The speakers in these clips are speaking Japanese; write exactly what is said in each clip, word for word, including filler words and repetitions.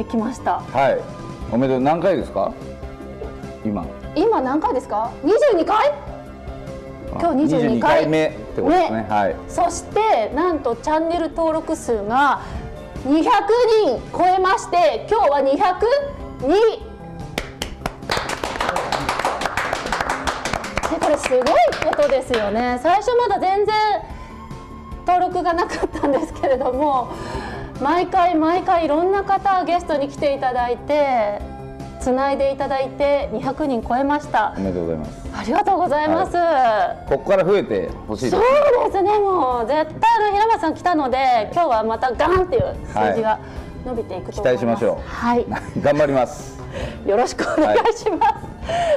ってきました。 はい、おめでとう。何回ですか今？ 今何回ですか？にじゅうにかい？今日にじゅうにかいめってことですね。はい。 そしてなんとチャンネル登録数がにひゃくにん超えまして、今日はにひゃくに。でこれすごいことですよね。最初まだ全然登録がなかったんですけれども、毎回毎回いろんな方ゲストに来ていただいてつないでいただいてにひゃくにん超えました。 おめでとうございます。 ありがとうございます。 はい、ここから増えてほしいです。 そうですね。もう絶対あの平松さん来たので、はい、今日はまたガンっていう数字が伸びていくと思います。 期待しましょう。 はい。 頑張ります。 よろしくお願いします。はい、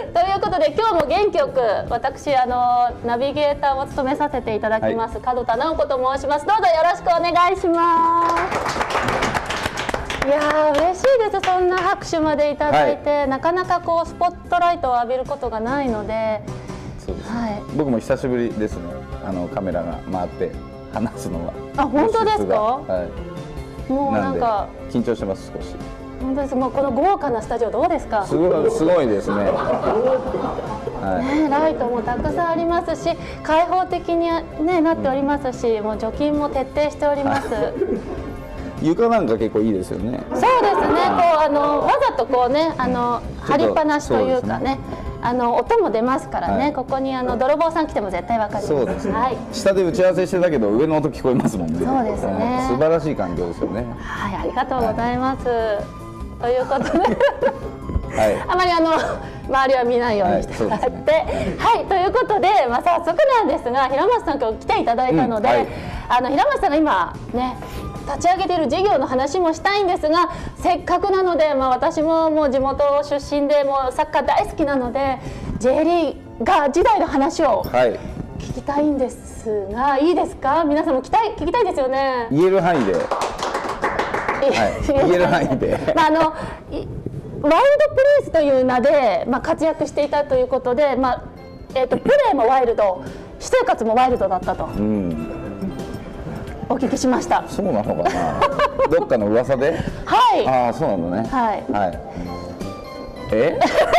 ということで今日も元気よく私あのナビゲーターを務めさせていただきます、はい、門田直子と申します。どうぞよろしくお願いします。いやー嬉しいです。そんな拍手までいただいて、はい、なかなかこうスポットライトを浴びることがないので、 そうですね、はい、僕も久しぶりですね。あのカメラが回って話すのは。 あ、本当ですか？ はい、もうなんか緊張してます。少し。 本当です。もうこの豪華なスタジオどうですか？ すごい、すごいですね。 はい、ね、ライトもたくさんありますし、開放的に、ね、なっておりますし、うん、もう除菌も徹底しております。 床なんか結構いいですよね。 そうですね。こうあのわざとこうね、あの張りっぱなしというかね、あの音も出ますからね。はい、ここにあの泥棒さん来ても絶対わかります。 そうですね。 はい、 下で打ち合わせしてたけど上の音聞こえますもんね。 そうですね。 素晴らしい環境ですよね。 はい、ありがとうございます。はい、ということで、はい、あまりあの周りは見ないようにしてもらって、はい、はい、ということで、まあ早速なんですが、平松さん今日来ていただいたので、うん、はい、あの平松さんが今ね。立ち上げている事業の話もしたいんですが、せっかくなので、まあ、私ももう地元出身でもうサッカー大好きなので J リーガー時代の話を聞きたいんですが、はい、いいですか？皆さんも聞きたい、聞きたいですよね。 言える範囲で、はい、言える範囲で、 まあ、あのワイルドプレイスという名で、まあ、活躍していたということで、まあえー、とプレーもワイルド、私生活もワイルドだったと。うん、お聞きしました。 そうなのかな。どっかの噂で。 はい。 ああ、そうなのね。 はい。 はい。え？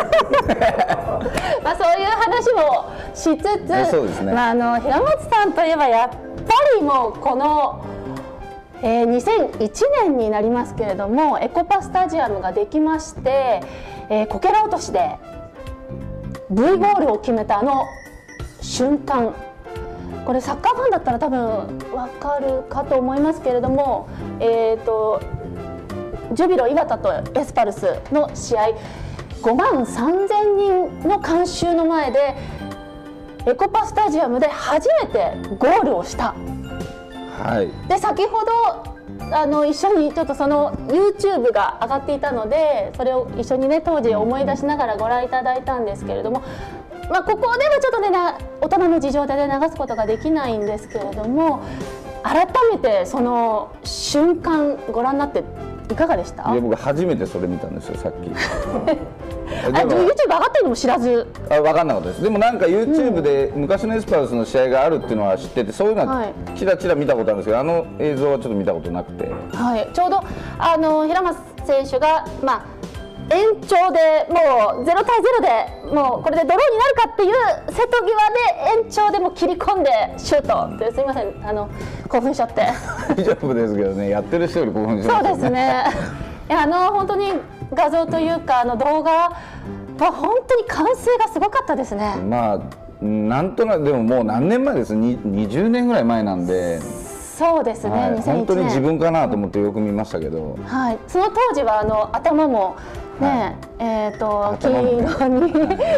まあそういう話もしつつ、 そうですね。 まああの平松さんといえばやっぱりもうこの、えー、にせんいちねんになりますけれども、エコパスタジアムができまして、えー、こけら落としで ブイ ゴールを決めたあの瞬間。これサッカーファンだったら多分わかるかと思いますけれども、えーと、ジュビロ磐田とエスパルスの試合、ごまんさんぜんにんの観衆の前でエコパスタジアムで初めてゴールをした。 はい、 で先ほどあの一緒にちょっとその ユーチューブ が上がっていたので、それを一緒にね当時思い出しながらご覧いただいたんですけれども、まあ、ここではちょっとねな大人の事情で、ね、流すことができないんですけれども、改めてその瞬間ご覧になっていかがでした？ いや、僕初めてそれ見たんですよ、さっき。 あ、でも ユーチューブ 上がってるのも知らず。 あ、分かんなかったです。でもなんか ユーチューブ で昔のエスパルスの試合があるっていうのは知ってて、そういうのはちらちら見たことあるんですけど、あの映像はちょっと見たことなくて、 はい、ちょうどあの平松選手が、まあ延長でもうゼロたいゼロでもうこれでドローになるかっていう瀬戸際で延長でも切り込んでシュートって、すみません、あの興奮しちゃって。 大丈夫ですけどね、やってる人より興奮しますよね。 そうですね。いや、あの本当に画像というかあの動画は本当に完成がすごかったですね。 まあなんとなく、でももう何年前です、ににじゅうねんぐらい前なんで。 そうですね、はい、にせんいちねん。 本当に自分かなと思ってよく見ましたけど、 はい、その当時はあの頭もね、はい、えっと黄色に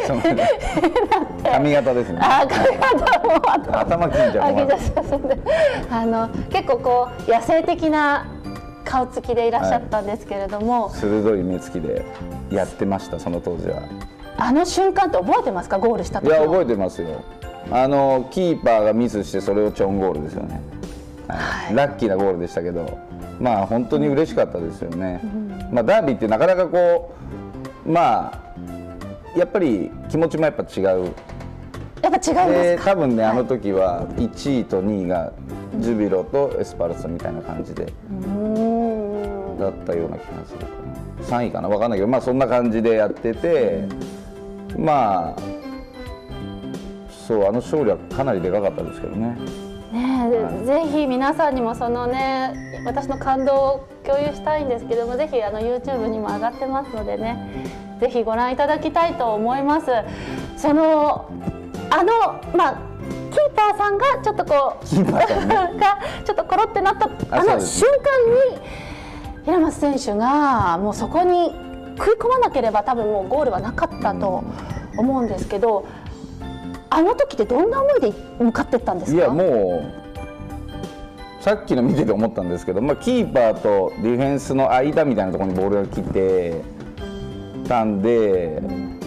髪型ですね。 あ、髪型も頭金じゃん。 あの結構こう野生的な顔つきでいらっしゃったんですけれども、 はい、鋭い目つきでやってました、その当時は。 あの瞬間って覚えてますか？ゴールした時。 いや、覚えてますよ。あのキーパーがミスしてそれをチョンゴールですよね。はい、ラッキーなゴールでしたけど、まあ本当に嬉しかったですよね。うん、まあダービーってなかなかこう、まあやっぱり気持ちもやっぱ違う。 やっぱ違いますか？ で多分ね、あの時はいちいとにいがジュビロとエスパルスみたいな感じで。うん、 だったような気がするかな、さんいかな分かんないけど、まあそんな感じでやってて、まあそうあの勝利はかなりでかかったですけどね。 ねえ、はい、ぜひ皆さんにもそのね私の感動を共有したいんですけども、ぜひあの YouTube にも上がってますのでね、ぜひご覧いただきたいと思います。そのあのまあキーパーさんがちょっとこう、ね、がちょっとコロってなったあの瞬間に平松選手がもうそこに食い込まなければ多分もうゴールはなかったと思うんですけど、あの時ってどんな思いで向かっていったんですか？ いやもうさっきの見てて思ったんですけど、まあ、キーパーとディフェンスの間みたいなところにボールが来てたんで、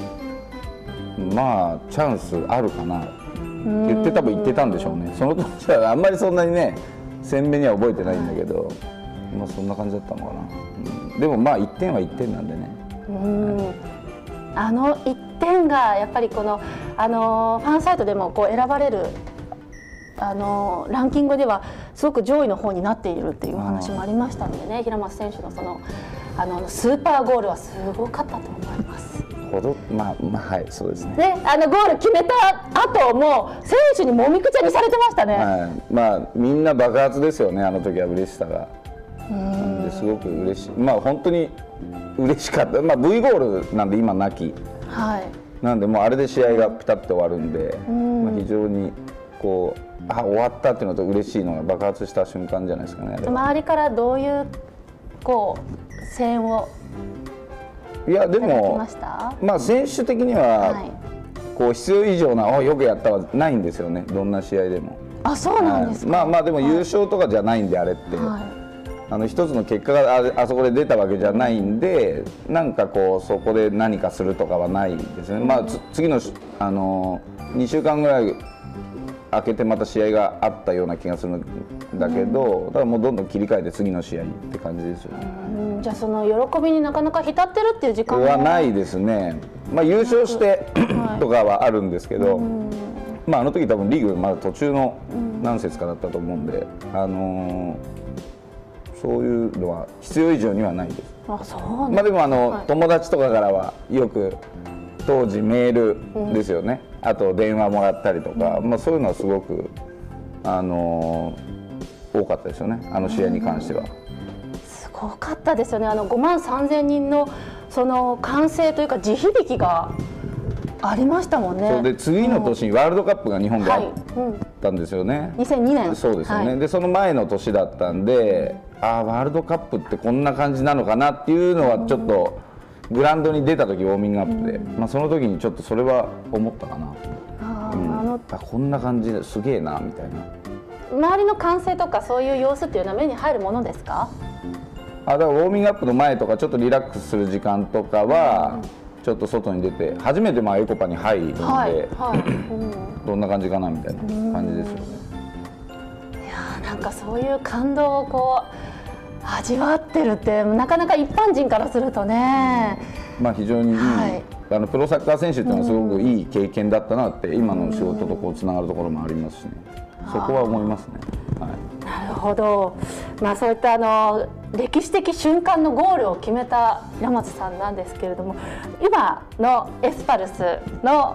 まあチャンスあるかなって言って多分言ってたんでしょうね。その当時はあんまりそんなにね鮮明には覚えてないんだけど、まあそんな感じだったのかな、うん、でもまあいってんはいってんなんでね。うん、 はい、あのいってんがやっぱりこのあのファンサイトでもこう選ばれるあのランキングではすごく上位の方になっているっていう話もありましたのでね、平松選手のそのあのスーパーゴールはすごかったと思います。 ほどまあまあはいそうですね。 ね、あのゴール決めた後も選手にもみくちゃにされてましたね。 はい、まあみんな爆発ですよね、あの時は嬉しさが。なんですごく嬉しい。まあ本当に嬉しかった。まあ V ゴールなんで今なき。はい。なんでもうあれで試合がピタッと終わるんで、まあ非常にこうあ終わったっていうのと嬉しいのが爆発した瞬間じゃないですかね。 周りからどういうこう声援をいやでもまあ選手的にはこう必要以上なおよくやったはないんですよね、どんな試合でも。 あ、そうなんですか。 まあまあでも優勝とかじゃないんであれって、はい、あの一つの結果が あ, あそこで出たわけじゃないんで、なんかこうそこで何かするとかはないですね。まあ次のあのにしゅうかんぐらい空けてまた試合があったような気がするんだけど、だからもうどんどん切り替えて次の試合って感じですよね。 うん、じゃあその喜びになかなか浸ってるっていう時間はないですね。まあ優勝してとかはあるんですけど、まああの時多分リーグまだ途中の何節かだったと思うんで、あのー、そういうのは必要以上にはないです。 あ、そうなんです。 まあでもあの、はい、友達とかからはよく当時メールですよね、うん、あと電話もらったりとか、うん、まあそういうのはすごくあのー、多かったですよね、あの試合に関しては。うん、 すごかったですよね。あのごまんさんぜんにんのその歓声というか地響きがありましたもんね。 そうで次の年にワールドカップが日本であったんですよね、はい、うん、 にせんにねん。 そうですよね、はい、でその前の年だったんで、ああワールドカップってこんな感じなのかなっていうのはちょっとグラウンドに出た時ウォーミングアップで、うん、まあその時にちょっとそれは思ったかな。あ、うん、あのあこんな感じですげえなみたいな。 周りの歓声とかそういう様子っていうのは目に入るものですか？ あ、だからウォーミングアップの前とかちょっとリラックスする時間とかは、うん、ちょっと外に出て初めてまあエコパに入るんで、はいはい、うん、どんな感じかなみたいな感じですよね。 いやなんかそういう感動をこう味わってるってなかなか一般人からするとね、 うん、まあ非常にいい、はい、あのプロサッカー選手っていうのはすごくいい経験だったなって今の仕事とこうつながるところもありますしね、そこは思いますね。はい、 なるほど、まあ、そういったあの歴史的瞬間のゴールを決めた平松さんなんですけれども、今のエスパルスの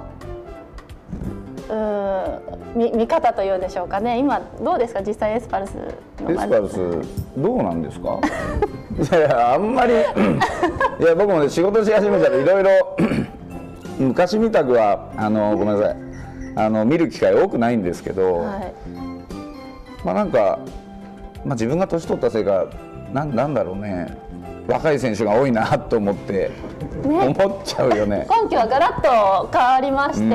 う見, 見方というんでしょうかね、今どうですか、実際エスパルスのエスパルスどうなんですかいやあんまりいや僕もね仕事し始めたらいろいろ昔みたくはあのごめんなさいあの見る機会多くないんですけど、はい、まあなんか、まあ、自分が年取ったせいか な, なんだろうね、若い選手が多いなと思って、ね、思っちゃうよね。 今季はガラッと変わりまして、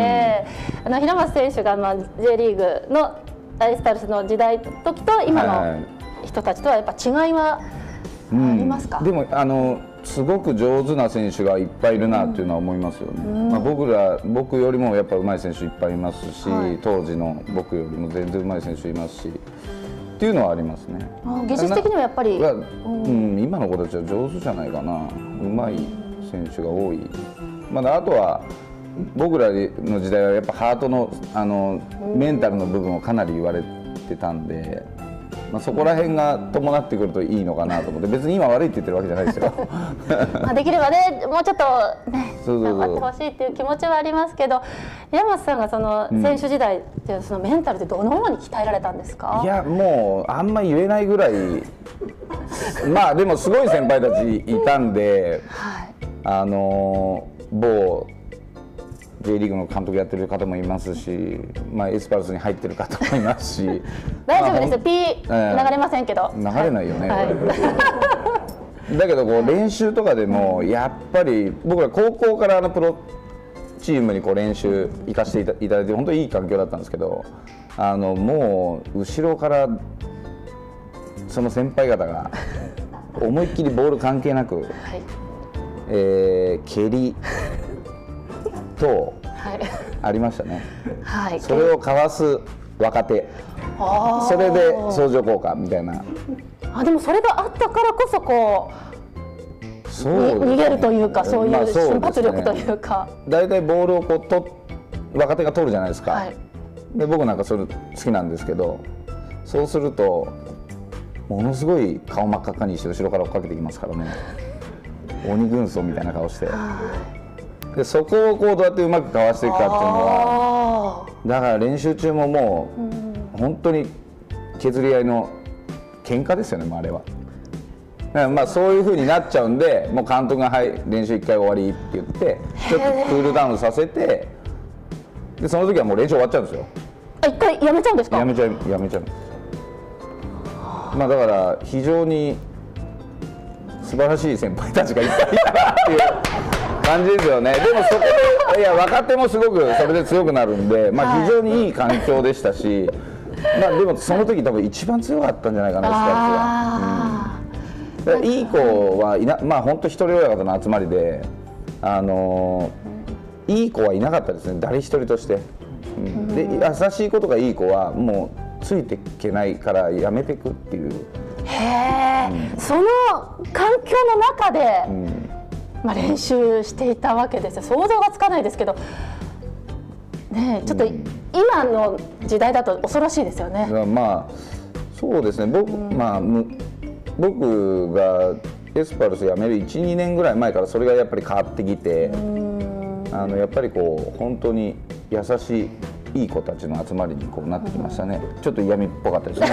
うん、あの平松選手が、まあ、J リーグのエスパルスの時代時と今の人たちとはやっぱ違いはありますか？ うん、でもあのすごく上手な選手がいっぱいいるなっていうのは思いますよね。うん、まあ、僕ら僕よりもやっぱ上手い選手いっぱいいますし、はい、当時の僕よりも全然上手い選手いますしっていうのはありますね。 あ、技術的にはやっぱり、 うんうん、今の子たちは上手じゃないかな、上手い選手が多い。まだあとは僕らの時代はやっぱハートのあのメンタルの部分をかなり言われてたんで、 まあ、そこら辺が伴ってくるといいのかなと思って、別に今悪いって言ってるわけじゃないですよまあできればね、もうちょっとねそうそうそう頑張ってほしいっていう気持ちはありますけど、平松さんがその選手時代ってそのメンタルってどのように鍛えられたんですか？ いやもうあんま言えないぐらいまあでもすごい先輩たちいたんで、 はい、 あの某 J リーグの監督やってる方もいますし、まあ、エスパルスに入ってる方もいますし大丈夫です、 まあ、 ピー流れませんけど、 流れないよね、 はいはい、だけどこう練習とかでもやっぱり僕ら高校からあのプロチームにこう練習行かせていたいただいて本当にいい環境だったんですけど、あのもう後ろからその先輩方が思いっきりボール関係なく、はい、えー、蹴りとありましたね、はい、それをかわす若手、それで相乗効果みたいな。 あ、でもそれがあったからこそこうそう、ね、逃げるというか、そういう瞬発力というか、 だいたいボールをこうと若手が取るじゃないですか、はい、で僕なんかそれ好きなんですけど、そうするとものすごい顔真っ赤っかにして後ろから追っかけてきますからね鬼軍曹みたいな顔して。でそこをこうどうやってうまくかわしていくかっていうのは、だから練習中ももう本当に削り合いの喧嘩ですよね、もうあれは。だからまあそういう風になっちゃうんで、もう監督が「はい練習いっかい終わり」って言ってちょっとクールダウンさせて、でその時はもう練習終わっちゃうんですよ。 あ、一回やめちゃうんですか？ やめちゃうやめちゃう。まあだから非常に素晴らしい先輩たちがいっぱいいたなっていう感じですよね。でもそこでいや若手もすごくそれで強くなるんで、まあ非常にいい環境でしたし、まあでもその時多分一番強かったんじゃないかな、スタッフが。うん、いい子はいな、まあ本当一人親方の集まりで、あのー、いい子はいなかったですね、誰一人として。うん、で優しい子とかいい子はもうついていけないからやめていくっていう。 へえ、うん、その環境の中で、うん、まあ練習していたわけですよ。想像がつかないですけど、ね、ちょっと今の時代だと恐ろしいですよね。 うん、まあそうですね。僕、うん、まあ僕がエスパルス辞めるいち、にねんぐらい前からそれがやっぱり変わってきて、うん、あのやっぱりこう本当に優しいいい子たちの集まりにこうなってきましたね。うん、ちょっと嫌味っぽかったですね。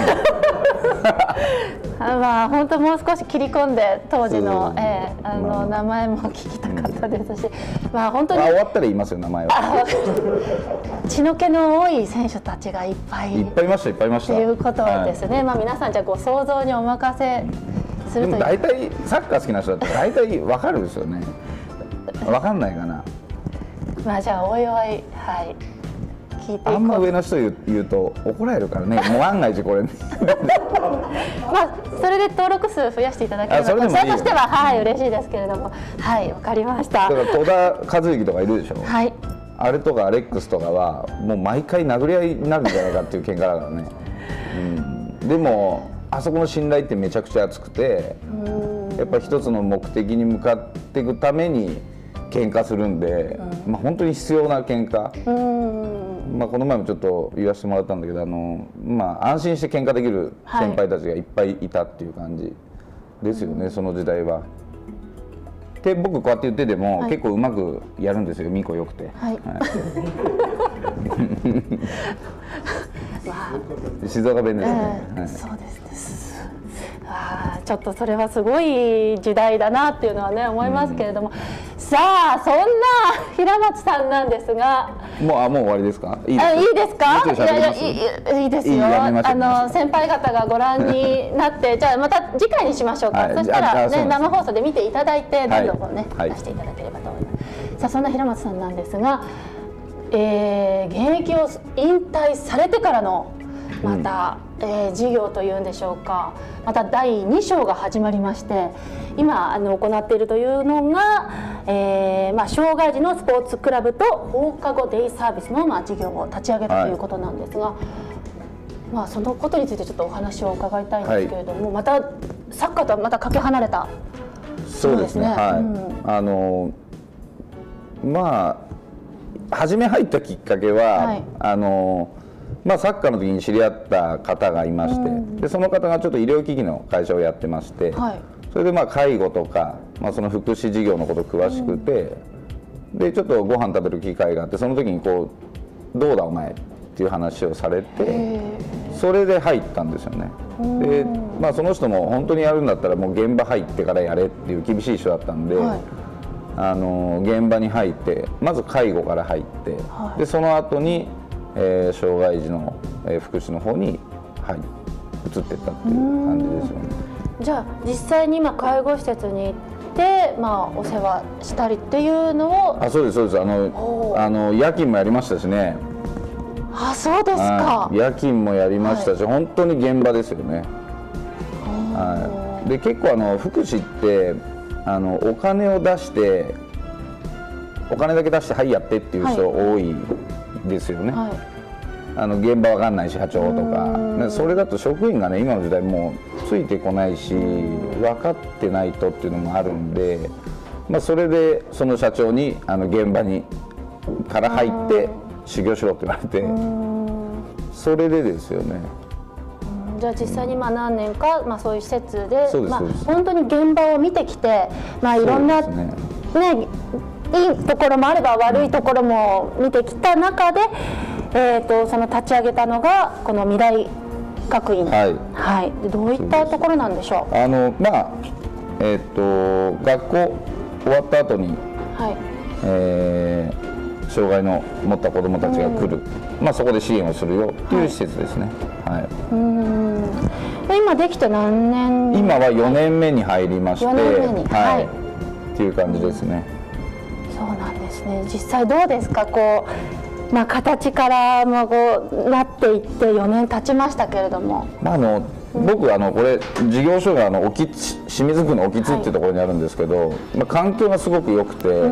まあ本当もう少し切り込んで当時の、えー、あの、まあ、名前も聞きたかったですし、うん、まあ本当に、 まあ、終わったら言いますよ名前は。 血の気の多い選手たちがいっぱいいっぱいいましたいっぱいいましたということですね。はい、まあ皆さんじゃあご想像にお任せするという。 でも大体サッカー好きな人だったら大体わかるんですよね。わかんないかな。 まあじゃあおいおい、はい。 あんま上の人言う、言うと怒られるからね、もう万が一これ、ね、 まあそれで登録数増やしていただければ、こちらとしてははい嬉しいですけれども、はい、わかりました。 だから戸田和幸とかいるでしょ、 はい、 あれとかアレックスとかはもう毎回殴り合いになるんじゃないかっていう喧嘩だからね、うん、でもあそこの信頼ってめちゃくちゃ厚くて、やっぱ一つの目的に向かっていくために喧嘩するんで、うん、まあ本当に必要な喧嘩。うんまあこの前もちょっと言わせてもらったんだけど、あの、まあ、安心して喧嘩できる先輩たちがいっぱいいたっていう感じですよね、はい、その時代は。で僕こうやって言ってても、はい、結構うまくやるんですよ、ミコよくて。はいはい、静岡弁ですね。 えーはい、そうですね。あちょっとそれはすごい時代だなっていうのはね思いますけれども、うん、さあそんな平松さんなんですが、 もうあもう終わりですか？いいですか？いいですか？いやいやいいいいですよ。あの先輩方がご覧になってじゃあまた次回にしましょうか。はい、そしたらね生放送で見ていただいて何度もね、はい、出していただければと思います。さあそんな平松さんなんですが、えー、現役を引退されてからのまた、うん、えー、事業というんでしょうか、まただいに章が始まりまして、今あの行っているというのが、えーまあ、障害児のスポーツクラブと放課後デイサービスの、まあ、事業を立ち上げたということなんですが、はい、まあ、そのことについてちょっとお話を伺いたいんですけれども、はい、またサッカーとはまたかけ離れたそうですね。はい、うん、あのまあ初め入ったきっかけは、はい、あのまあ、サッカーの時に知り合った方がいまして、でその方がちょっと医療機器の会社をやってまして、はい、それでまあ介護とか、まあ、その福祉事業のこと詳しくて、うん、でちょっとご飯食べる機会があって、その時にこう「どうだお前」っていう話をされて、それで入ったんですよね。で、まあ、その人も本当にやるんだったらもう現場入ってからやれっていう厳しい人だったんで、はい、あの現場に入ってまず介護から入って、はい、でその後に、えー、障害児の、えー、福祉の方に、はい、移っていったっていう感じですよね。 じゃあ実際に今介護施設に行って、まあ、お世話したりっていうのを。 あ、そうですそうです。あのあの夜勤もやりましたしね。 あ、そうですか。 夜勤もやりましたし、はい、本当に現場ですよね。はい、で結構あの福祉ってあのお金を出してお金だけ出してはいやってっていう人多いですよね。はい、あの現場わかんないし社長とか、それだと職員がね今の時代もうついてこないし分かってないとっていうのもあるんで、まあ、それでその社長にあの現場にから入って修行しろって言われて、それでですよね。 じゃあ実際にまあ何年か、まあ、そういう施設で、まあ、本当に現場を見てきて、まあ、いろんな、ねね、いいところもあれば悪いところも見てきた中で、えー、とその立ち上げたのがこの未来学院、はいはい、でどういったところなんでしょう。 あの、まあえー、と学校終わった後に、はいえー障害の持った子どもたちが来る、うんまあ、そこで支援をするよっていう施設ですね。はいはい、うん今できて何年？ 今はよねんめに入りまして、よねんめに、はいはい、っていう感じですね。 そうなんですね。実際どうですか、こう、まあ、形からもこうなっていってよねん経ちましたけれども、 まあ、あの僕あのこれ事業所があの興津清水区の興津っていうところにあるんですけど、はいまあ、環境がすごく良くて、うん、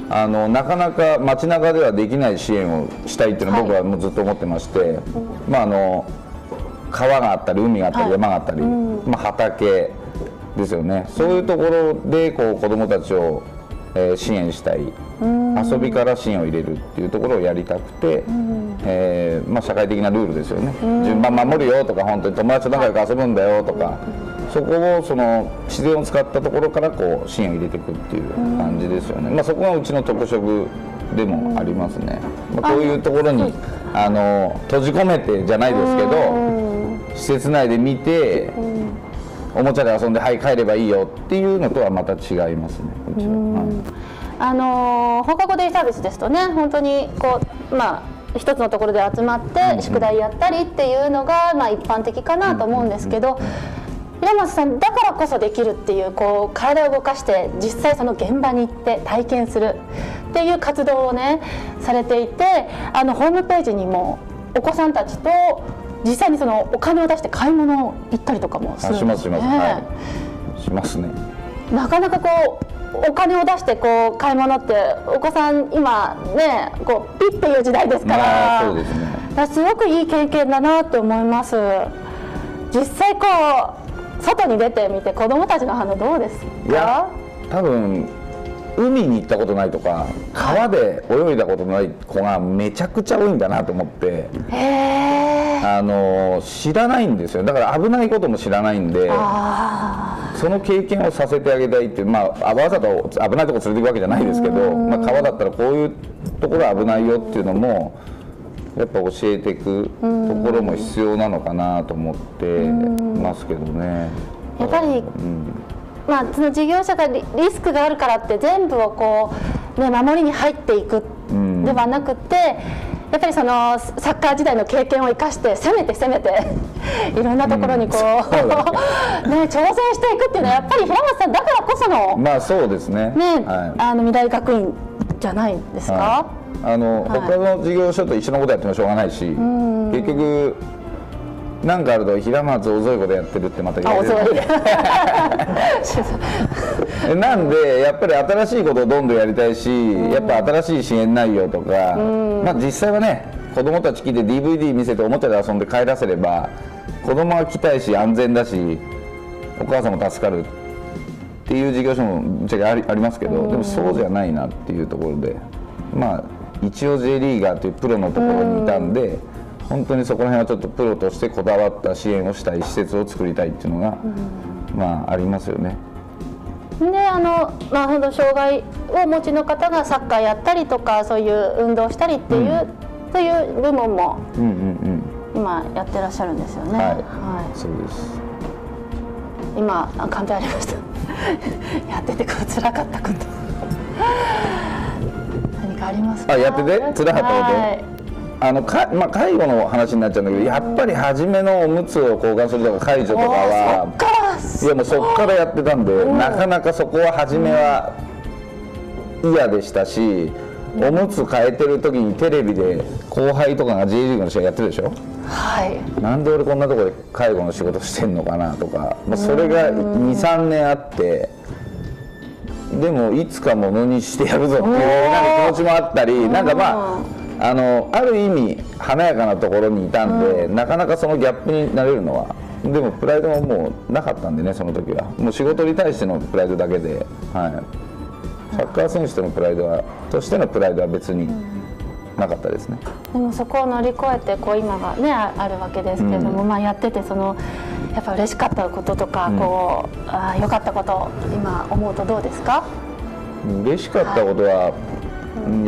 あのなかなか街中ではできない支援をしたいっていうのを僕はもうずっと思ってまして、はいまあ、あの川があったり海があったり山があったり、はいうんまあ、畑ですよね。そういうところでこう子どもたちを、えー、支援したい、遊びから支援を入れるっていうところをやりたくて、えーまあ、社会的なルールですよね。順番守るよとか、本当に友達と仲良く遊ぶんだよとか、そこをその自然を使ったところからこう支援を入れていくっていう感じですよね。まあ、そこがうちの特色でもありますね。まあ、こういうところにあの閉じ込めてじゃないですけど、施設内で見ておもちゃで遊んではい帰ればいいよっていうのとはまた違いますね。うちは、はいあの放課後デイサービスですとね、本当にこう、まあ、一つのところで集まって宿題やったりっていうのが、まあ、一般的かなと思うんですけど、平松さんだからこそできるっていう、こう体を動かして実際その現場に行って体験するっていう活動をねされていて、あのホームページにもお子さんたちと実際にそのお金を出して買い物行ったりとかもするんですね。 しますします、はい、しますね。なかなかこうお金を出してこう買い物ってお子さん今ねこうピッていう時代ですから、 まあ、そうですね。 だからすごくいい経験だなと思います。実際こう外に出てみて子どもたちの反応どうですか？ いや多分海に行ったことないとか川で泳いだことない子がめちゃくちゃ多いんだなと思って、へあの知らないんですよ。だから危ないことも知らないんで、その経験をさせてあげたいっていう、まあ、わざと危ないところ連れていくわけじゃないですけど、まあ、川だったらこういうところは危ないよっていうのもやっぱ教えていくところも必要なのかなと思ってますけどね。 やっぱり、うんまあ、その事業者が リ, リスクがあるからって全部をこう、ね、守りに入っていくではなくて、やっぱりそのサッカー時代の経験を生かして攻めて攻めていろんなところにこう、うんね、挑戦していくっていうのはやっぱり平松さんだからこその、 まあそうですね、 ね、はい、あの未来学院じゃないですか。はい、 あの、はい、他の事業所と一緒のことやってもしょうがないし、結局なんかあると平松おぞいことやってるってまた言われるなんでやっぱり新しいことをどんどんやりたいし、やっぱ新しい支援内容とか、まあ実際はね子供たち来て ディーブイディー 見せておもちゃで遊んで帰らせれば子供は来たいし安全だしお母さんも助かるっていう事業所もぶっちゃけあり、ありますけど、でもそうじゃないなっていうところで、まあ一応 J リーガーというプロのところにいたんで、 本当にそこら辺はちょっとプロとしてこだわった支援をしたい施設を作りたいっていうのが、うん、まあありますよね。 であの、まあ、障害をお持ちの方がサッカーやったりとかそういう運動したりっていう、うん、そういう部門も今やってらっしゃるんですよね。はい、はい、 そうです。 今カンペありましたやっててこう辛かったこと何かありますか？ あ、やってて辛かったこと、はい、あのか、まあ、介護の話になっちゃうんだけど、やっぱり初めのおむつを交換するとか介助とかはいやもうそっからやってたんで、うん、なかなかそこは初めは嫌でしたし、うん、おむつ変えてる時にテレビで後輩とかが J リーグの試合やってるでしょ。はい、なんで俺こんなところで介護の仕事してんのかなとか、まあ、それがにさんねんあって、でもいつかものにしてやるぞっていうなんか気持ちもあったり、なんかまああのある意味華やかなところにいたんで、うん、なかなかそのギャップになれるのは、でもプライドももうなかったんでね、その時はもう仕事に対してのプライドだけで、はい、サッカー選手とのプライドはとしてのプライドは別になかったですね。 でもそこを乗り越えてこう今がねあるわけですけれども、うん、まあやっててそのやっぱ嬉しかったこととか、うん、こうあ良かったこと今思うとどうですか？ 嬉しかったことは、はい、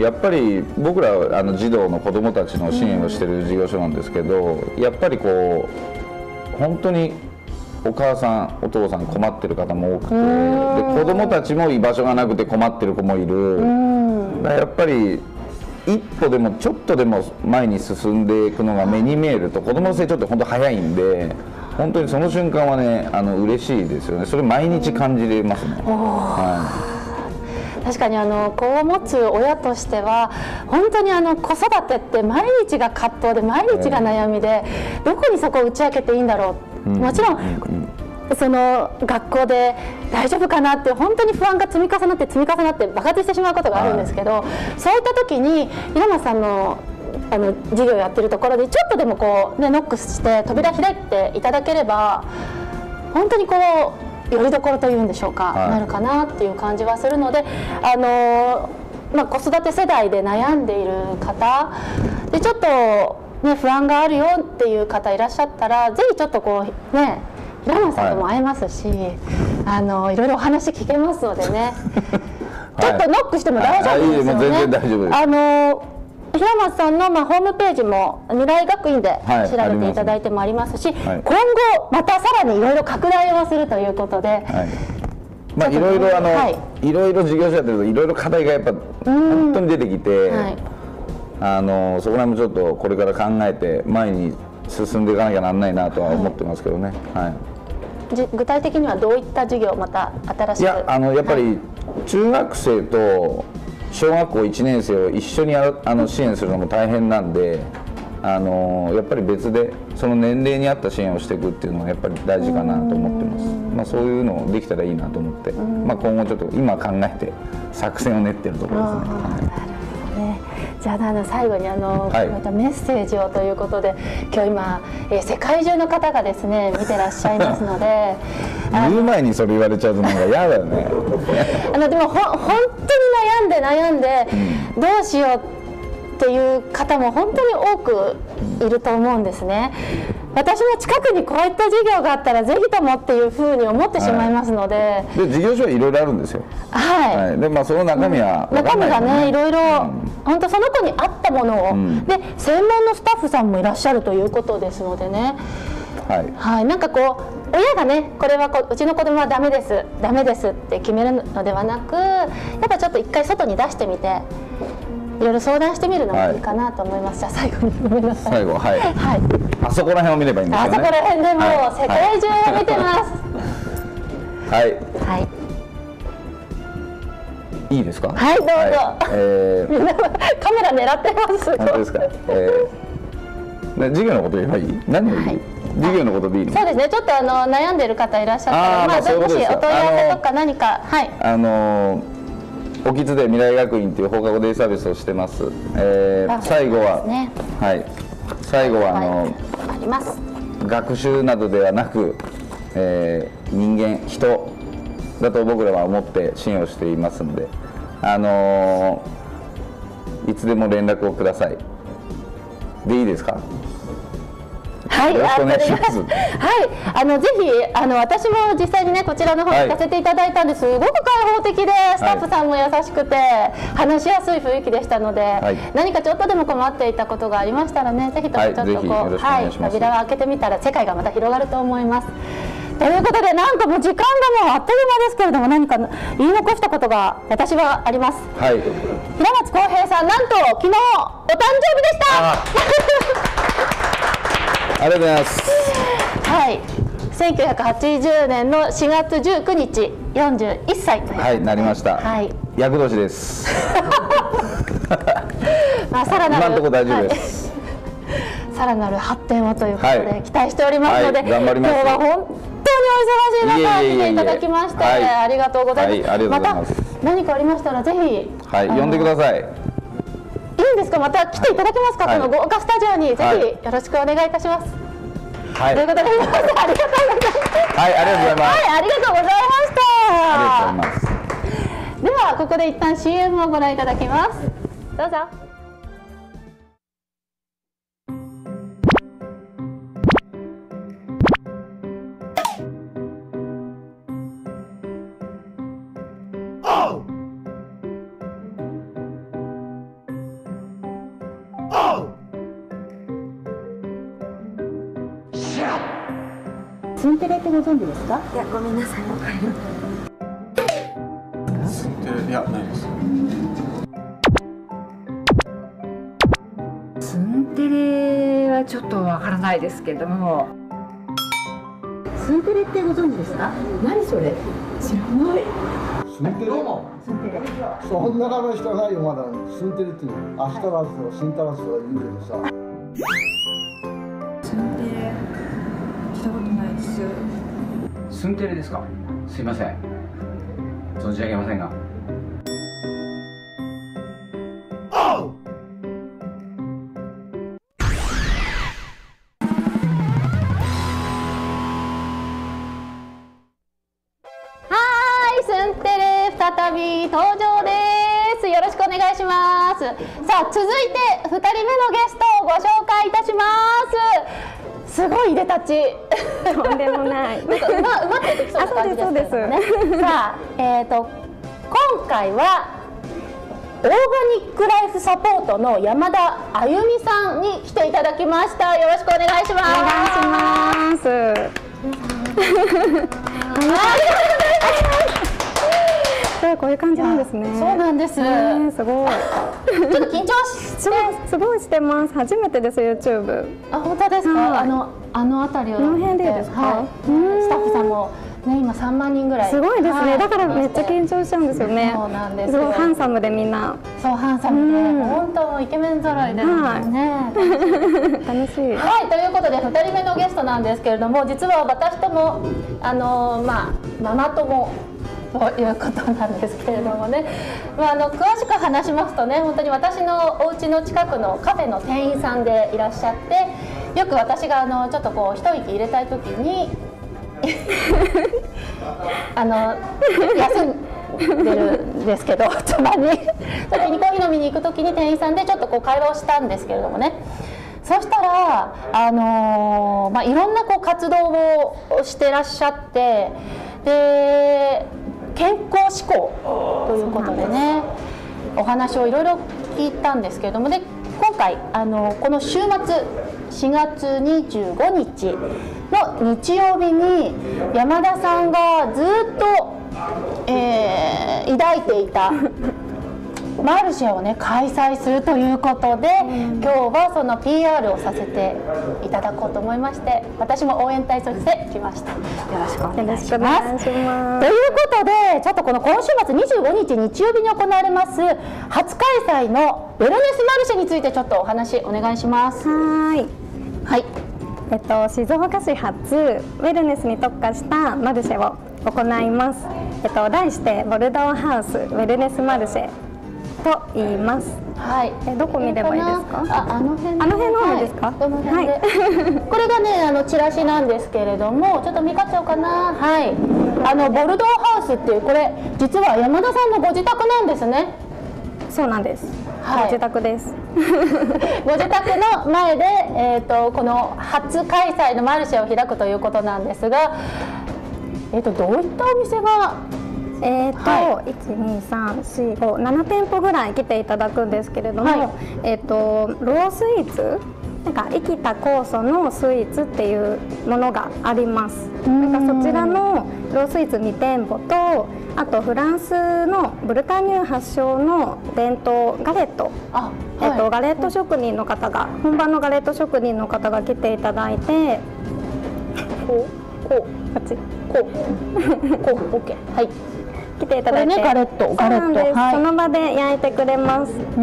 やっぱり僕らあの児童の子どもたちの支援をしている事業所なんですけど、うん、やっぱりこう本当にお母さんお父さん困ってる方も多くて、で子どもたちも居場所がなくて困ってる子もいる。やっぱり一歩でもちょっとでも前に進んでいくのが目に見えると、子どもの成長って本当早いんで、本当にその瞬間はねあの嬉しいですよね。それ毎日感じれますね。はい、 確かにあの子を持つ親としては本当にあの子育てって毎日が葛藤で毎日が悩みで、どこにそこを打ち明けていいんだろう、もちろん、うんうん、その学校で大丈夫かなって本当に不安が積み重なって積み重なって爆発してしまうことがあるんですけど、はい、そういった時に平松さんのあの授業をやってるところでちょっとでもこう、ね、ノックして扉開いていただければ本当にこうよりどころというんでしょうか、はい、なるかなっていう感じはするので、あのまあ、子育て世代で悩んでいる方でちょっと、ね、不安があるよっていう方いらっしゃったらぜひちょっとこうね平松さんとも会えますし、はい、あのいろいろお話聞けますのでねちょっとノックしても大丈夫ですよね。全然大丈夫です。あの平松さんのまあホームページも未来学院で調べていただいてもありますし、はい、今後またさらにいろいろ拡大をするということで、はい、 まあいろいろあの、はい、いろいろ事業所やってるといろいろ課題がやっぱ本当に出てきて、はい、あのそこら辺もちょっとこれから考えて前に進んでいかなきゃなんないなとは思ってますけどね。はいはい、 具体的にはどういった授業また新しく？ いやあのやっぱり中学生と小学校いちねん生を一緒にあの支援するのも大変なんで、あのやっぱり別でその年齢に合った支援をしていくっていうのはやっぱり大事かなと思ってます。まあ、そういうのできたらいいなと思って、まあ、今後ちょっと今考えて作戦を練ってるところですね。 ね、じゃあ、あの最後にあの、はい、またメッセージをということで、今日今、えー、世界中の方がですね見てらっしゃいますので言う前にそれ言われちゃうとなんか嫌だよねあのでもほ本当に悩んで悩んで、うん、どうしようっていう方も本当に多くいると思うんですね。私も近くにこういった授業があったらぜひともっていうふうに思ってしまいますので、はい、 で事業所はいろいろあるんですよ。はい、はい、でまあその中身は、 ね、中身がねいろいろ、うん、本当その子に合ったものを、うん、で専門のスタッフさんもいらっしゃるということですのでね、はい、はい、なんかこう親がねこれはこうちの子供はダメですダメですって決めるのではなく、やっぱちょっと一回外に出してみていろいろ相談してみるのもいいかなと思います。はい、じゃあ最後にごめんなさい。 最後、はい。はい。あそこら辺を見ればいいんですよね。 あそこら辺でもう世界中を見てます。 はい。 はい。 いいですか。 はい、どうぞ。はい、えー、みんなカメラ狙ってます。 本当ですか。えー、授業のこと言えばいい？何を言う？はい、授業のことでいいの？ そうですね。ちょっとあの悩んでる方いらっしゃったら、あまあどうしお問い合わせとか何か、はい。 あのー。おきつで未来学院という放課後デイサービスをしてます。えー、最後は、ね、はい、最後はあの、はい、あります。学習などではなく、えー、人間人だと僕らは思って支援をしていますので、あのー、いつでも連絡をください。 でいいですか？ はい、 よろしくお願いします。 はい、あのぜひあの私も実際にねこちらの方に行かせていただいたんです、すごく開放的でスタッフさんも優しくて、話しやすい雰囲気でしたので、はい、何かちょっとでも困っていたことがありましたらね、ぜひともちょっとこう、はい、扉を開けてみたら世界がまた広がると思います。ということで、なんかもう時間がもうあっという間ですけれども、何か言い残したことが私はあります。 はい、 平松康平さん、なんと昨日お誕生日でしたありがとうございます。はい、 せんきゅうひゃくはちじゅうねんのしがつじゅうくにち、よんじゅういっさいという、 はい、なりました。 はい、 厄年です。 まあさらなる今のところ大丈夫です。 はい、さらなる発展をということで期待しておりますので、はい、 頑張ります。 今日は本当にお忙しい中来ていただきまして、はい、ありがとうございます。はい、ありがとうございます。また何かありましたらぜひ、 はい、呼んでください。 いいんですか、また来ていただけますか、はい、この豪華スタジオにぜひよろしくお願いいたします。はい、ということで皆さんありがとうございます。 はい、ありがとうございます。 はい、ありがとうございました。 ありがとうございます。 ではここで一旦 シーエム をご覧いただきます。どうぞ。 ツンテレってご存知ですか？ いや、ごめんなさい。 ツンテレ、いや、ないです。 ツンテレはちょっとわからないですけども。 ツンテレってご存知ですか？ 何それ？知らない。 ツンテレ？ ツンテレ。 そんな話はないよ、まだ。ツンテレっていうの。アスタラスとかシンタラスとか言うけどさ。 ツンテレ。聞いたことないです。 ツンテレですか？すいません、存じ上げませんが。 はい、ツンテレ再び登場です。よろしくお願いします。さあ、続いてふたりめのゲストをご紹介いたします。すごいいでたち。 とんでもない。 なんかうまうまくできそうな感じですけどね。さあ、えっと今回はオーガニックライフサポートの山田あゆみさんに来ていただきました。よろしくお願いします。 お願いします。そう、こういう感じなんですね。 そうなんです。 えー、すごい。 ちょっと緊張して。 すごいしてます。初めてです、YouTube。 あ、本当ですか。あのあのあたりを。 この辺でいいですか。 はい、スタッフさんも。ね、今さんまんにんぐらい。 すごいですね。だからめっちゃ緊張しちゃうんですよね。 そうなんです。 すごいハンサムでみんな。 そう、ハンサムで、本当イケメン揃いでね。 楽しい。 はい、ということでふたりめのゲストなんですけれども、実は私ともあのまあママ友ということなんですけれどもね。まああの詳しく話しますとね、本当に私のお家の近くのカフェの店員さんでいらっしゃって、よく私があのちょっとこう一息入れたい時に。あの休んでるんですけど、たまに先にコーヒー飲みに行く時に店員さんでちょっとこう会話をしたんですけれどもね、そしたらあのー、まあいろんなこう活動をしてらっしゃって、で健康志向ということでね、お話をいろいろ聞いたんですけれども、で今回あのこの週末しがつにじゅうごにちの日曜日に山田さんがずっと、えー、抱いていたマルシェをね開催するということで、今日はその ピーアール をさせていただこうと思いまして、私も応援隊として来ました。よろしくお願いします。ということで、ちょっとこの今週末にじゅうごにち日曜日に行われます初開催のウェルネスマルシェについてちょっとお話お願いします。 はい。 はい。 えっと、静岡市初ウェルネスに特化したマルシェを行います。えっと、題してボルドーハウスウェルネスマルシェと言います。 はい。 え、どこ見ればいいですか？ あ、あの辺。 あの辺の方ですか？はい。 これがね、あのチラシなんですけれども、ちょっと見かっちゃおうかな。はい。あのボルドーハウスっていう、これ実は山田さんのご自宅なんですね。 そうなんです。 はい、 ご自宅です。 ご自宅の前で、えー、とこの初開催のマルシェを開くということなんですが、えー、とどういったお店がえーと、 はい、 いち、に、さん、し、ご、なな店舗ぐらい来ていただくんですけれども、はい、えーとロースイーツ、なんか生きた酵素のスイーツっていうものがあります。なんかそちらのロースイーツに店舗と、あとフランスのブルタニュー発祥の伝統ガレット、あ、はい、えーとガレット職人の方が、本場のガレット職人の方が来ていただいて、こうこうこっちこうこう OK はい。来ていただいて、 これね、ガレット、ガレット、 はい、その場で焼いてくれます。 うん、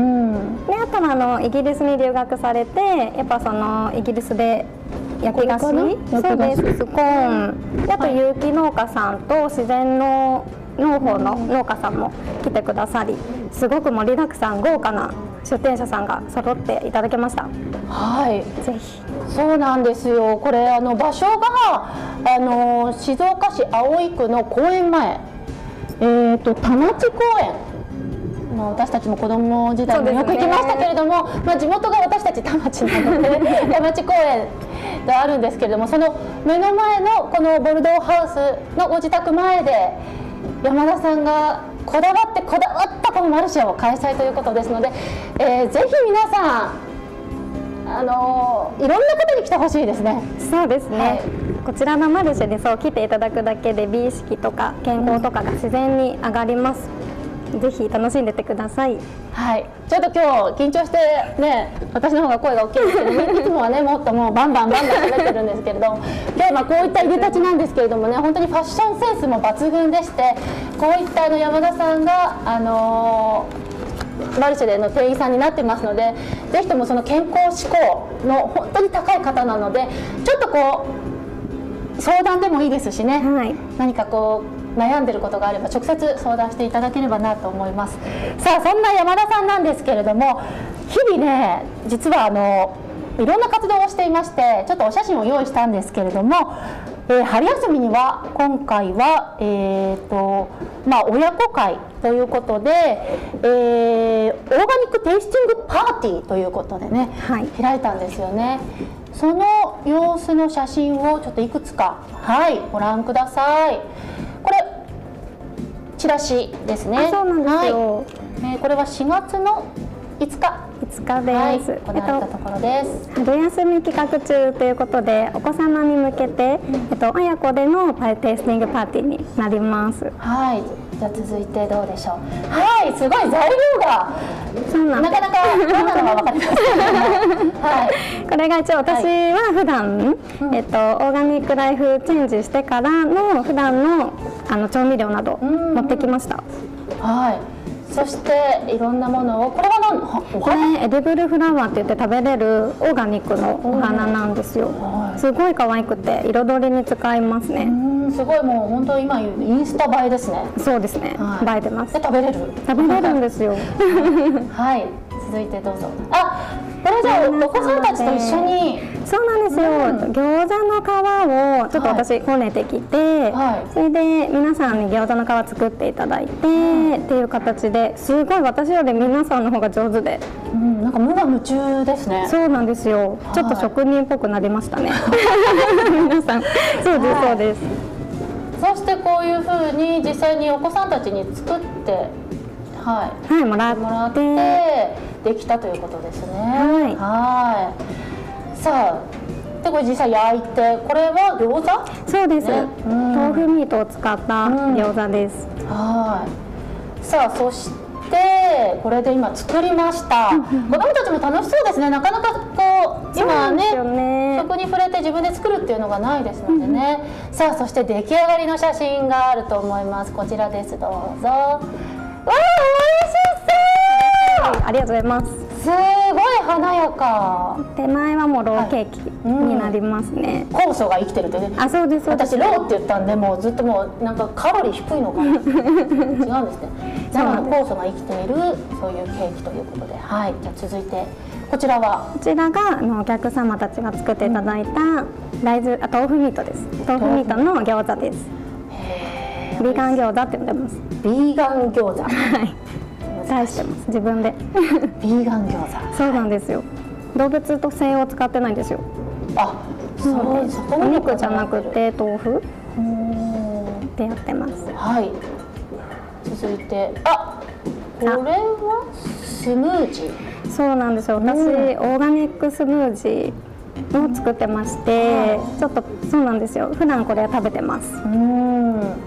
で、あとはあのイギリスに留学されて、やっぱそのイギリスで焼き菓子、そうです、スコーン、あと有機農家さんと自然の農法の農家さんも来てくださり、すごく盛りだくさん豪華な出店者さんが揃っていただけました。 はい、 ぜひ。 そうなんですよ。これあの場所があの静岡市葵区の公園前。えーと田町公園、まあ、私たちも子供時代もよく行きましたけれども、ね、まあ、地元が私たち田町なので田町公園があるんですけれども、その目の前のこのボルドーハウスのご自宅前で山田さんがこだわってこだわったこのマルシェを開催ということですので、えー、ぜひ皆さんあのー、いろんな方に来てほしいですね。 そうですね、はい、こちらのマルシェでそう来ていただくだけで美意識とか健康とかが自然に上がります。ぜひ楽しんでてください。 はい、ちょっと今日緊張してね、私の方が声が大きいんですけど、いつもはねもっともうバンバンバンバン喋ってるんですけれども、今日はこういったいでたちなんですけれどもね、本当にファッションセンスも抜群でして、こういったあの山田さんがあのーマルシェでの店員さんになってますので、ぜひともその健康志向の本当に高い方なので、ちょっとこう相談でもいいですしね、はい、何かこう悩んでることがあれば直接相談していただければなと思います。さあ、そんな山田さんなんですけれども、日々ね実はあのいろんな活動をしていまして、ちょっとお写真を用意したんですけれども、えー、春休みには今回は、えーとまあ、親子会ということで、えー、オーガニックテイスティングパーティーということでね、はい、開いたんですよね。その様子の写真をちょっといくつか、はい、ご覧ください。これチラシですね。 そうなんですよ、はい、 えー、これはしがつのいつかいつかです。 はい、行われたところです。 えっと、春休み企画中ということで、お子様に向けて、えっと、親子でのパイテイスティングパーティーになります。 はい、じゃあ続いてどうでしょう。はい、すごい材料が。 そうなんです。 なかなか何なのかわかりませんけども、はい。 これが一応私は普段、はい、えっと、オーガニックライフチェンジしてからの普段のあの調味料など持ってきました。 はい。そしていろんなものを、これは何、お花？ エディブルフラワーって言って食べれるオーガニックのお花なんですよ。すごい可愛くて彩りに使いますね。 うん、すごい、もう本当今インスタ映えですね。 そうですね、はい、映えてます。 で食べれる？ 食べれるんですよ。 はい、続いてどうぞ。あ、これじゃあお子さんたちと一緒に。 そうなんですよ、うん、餃子の皮をちょっと私こねてきて、はい、それで皆さんに餃子の皮作っていただいて、はい、っていう形ですごい私より皆さんの方が上手で、 うん、なんか無我夢中ですね。 そうなんですよ、はい、ちょっと職人っぽくなりましたね。皆さんそうです、そうです。 そしてこういうふうに実際にお子さんたちに作ってはい、 はい、もらって、もらってできたということですね。 はい、 はい。さあ、でこれ実際焼いて、これは餃子？ そうです。ね、豆腐ミートを使った餃子です。 うん、はい。さあ、そしてこれで今作りました。子供たちも楽しそうですね。なかなかこう今ね、ね、食に触れて自分で作るっていうのがないですのでね。うん、さあ、そして出来上がりの写真があると思います。こちらです。どうぞ。わあ、美味しそう。 ありがとうございます。 すごい華やか。 手前はもうローケーキになりますね。 酵素が生きてるってね。 あ、そうです。 私ローって言ったんで、もうずっともうなんかカロリー低いのかな。違うんですね。生の酵素が生きているそういうケーキということで、はい。じゃあ続いてこちらは。 こちらがあのお客様たちが作っていただいた大豆、あ、豆腐ミートです。豆腐ミートの餃子です。ビーガン餃子って呼んでます。 ビーガン餃子。はい。 トライしてます自分で。 ビーガン餃子。 そうなんですよ。動物と性を使ってないんですよ。 あ、そう、そこおまで肉じゃなくて豆腐うんでやってます。 はい。続いて、あ、これはスムージー。 そうなんですよ。私、 うんオーガニックスムージーを作ってまして、ちょっとそうなんですよ。普段これは食べてます。 うん。はい。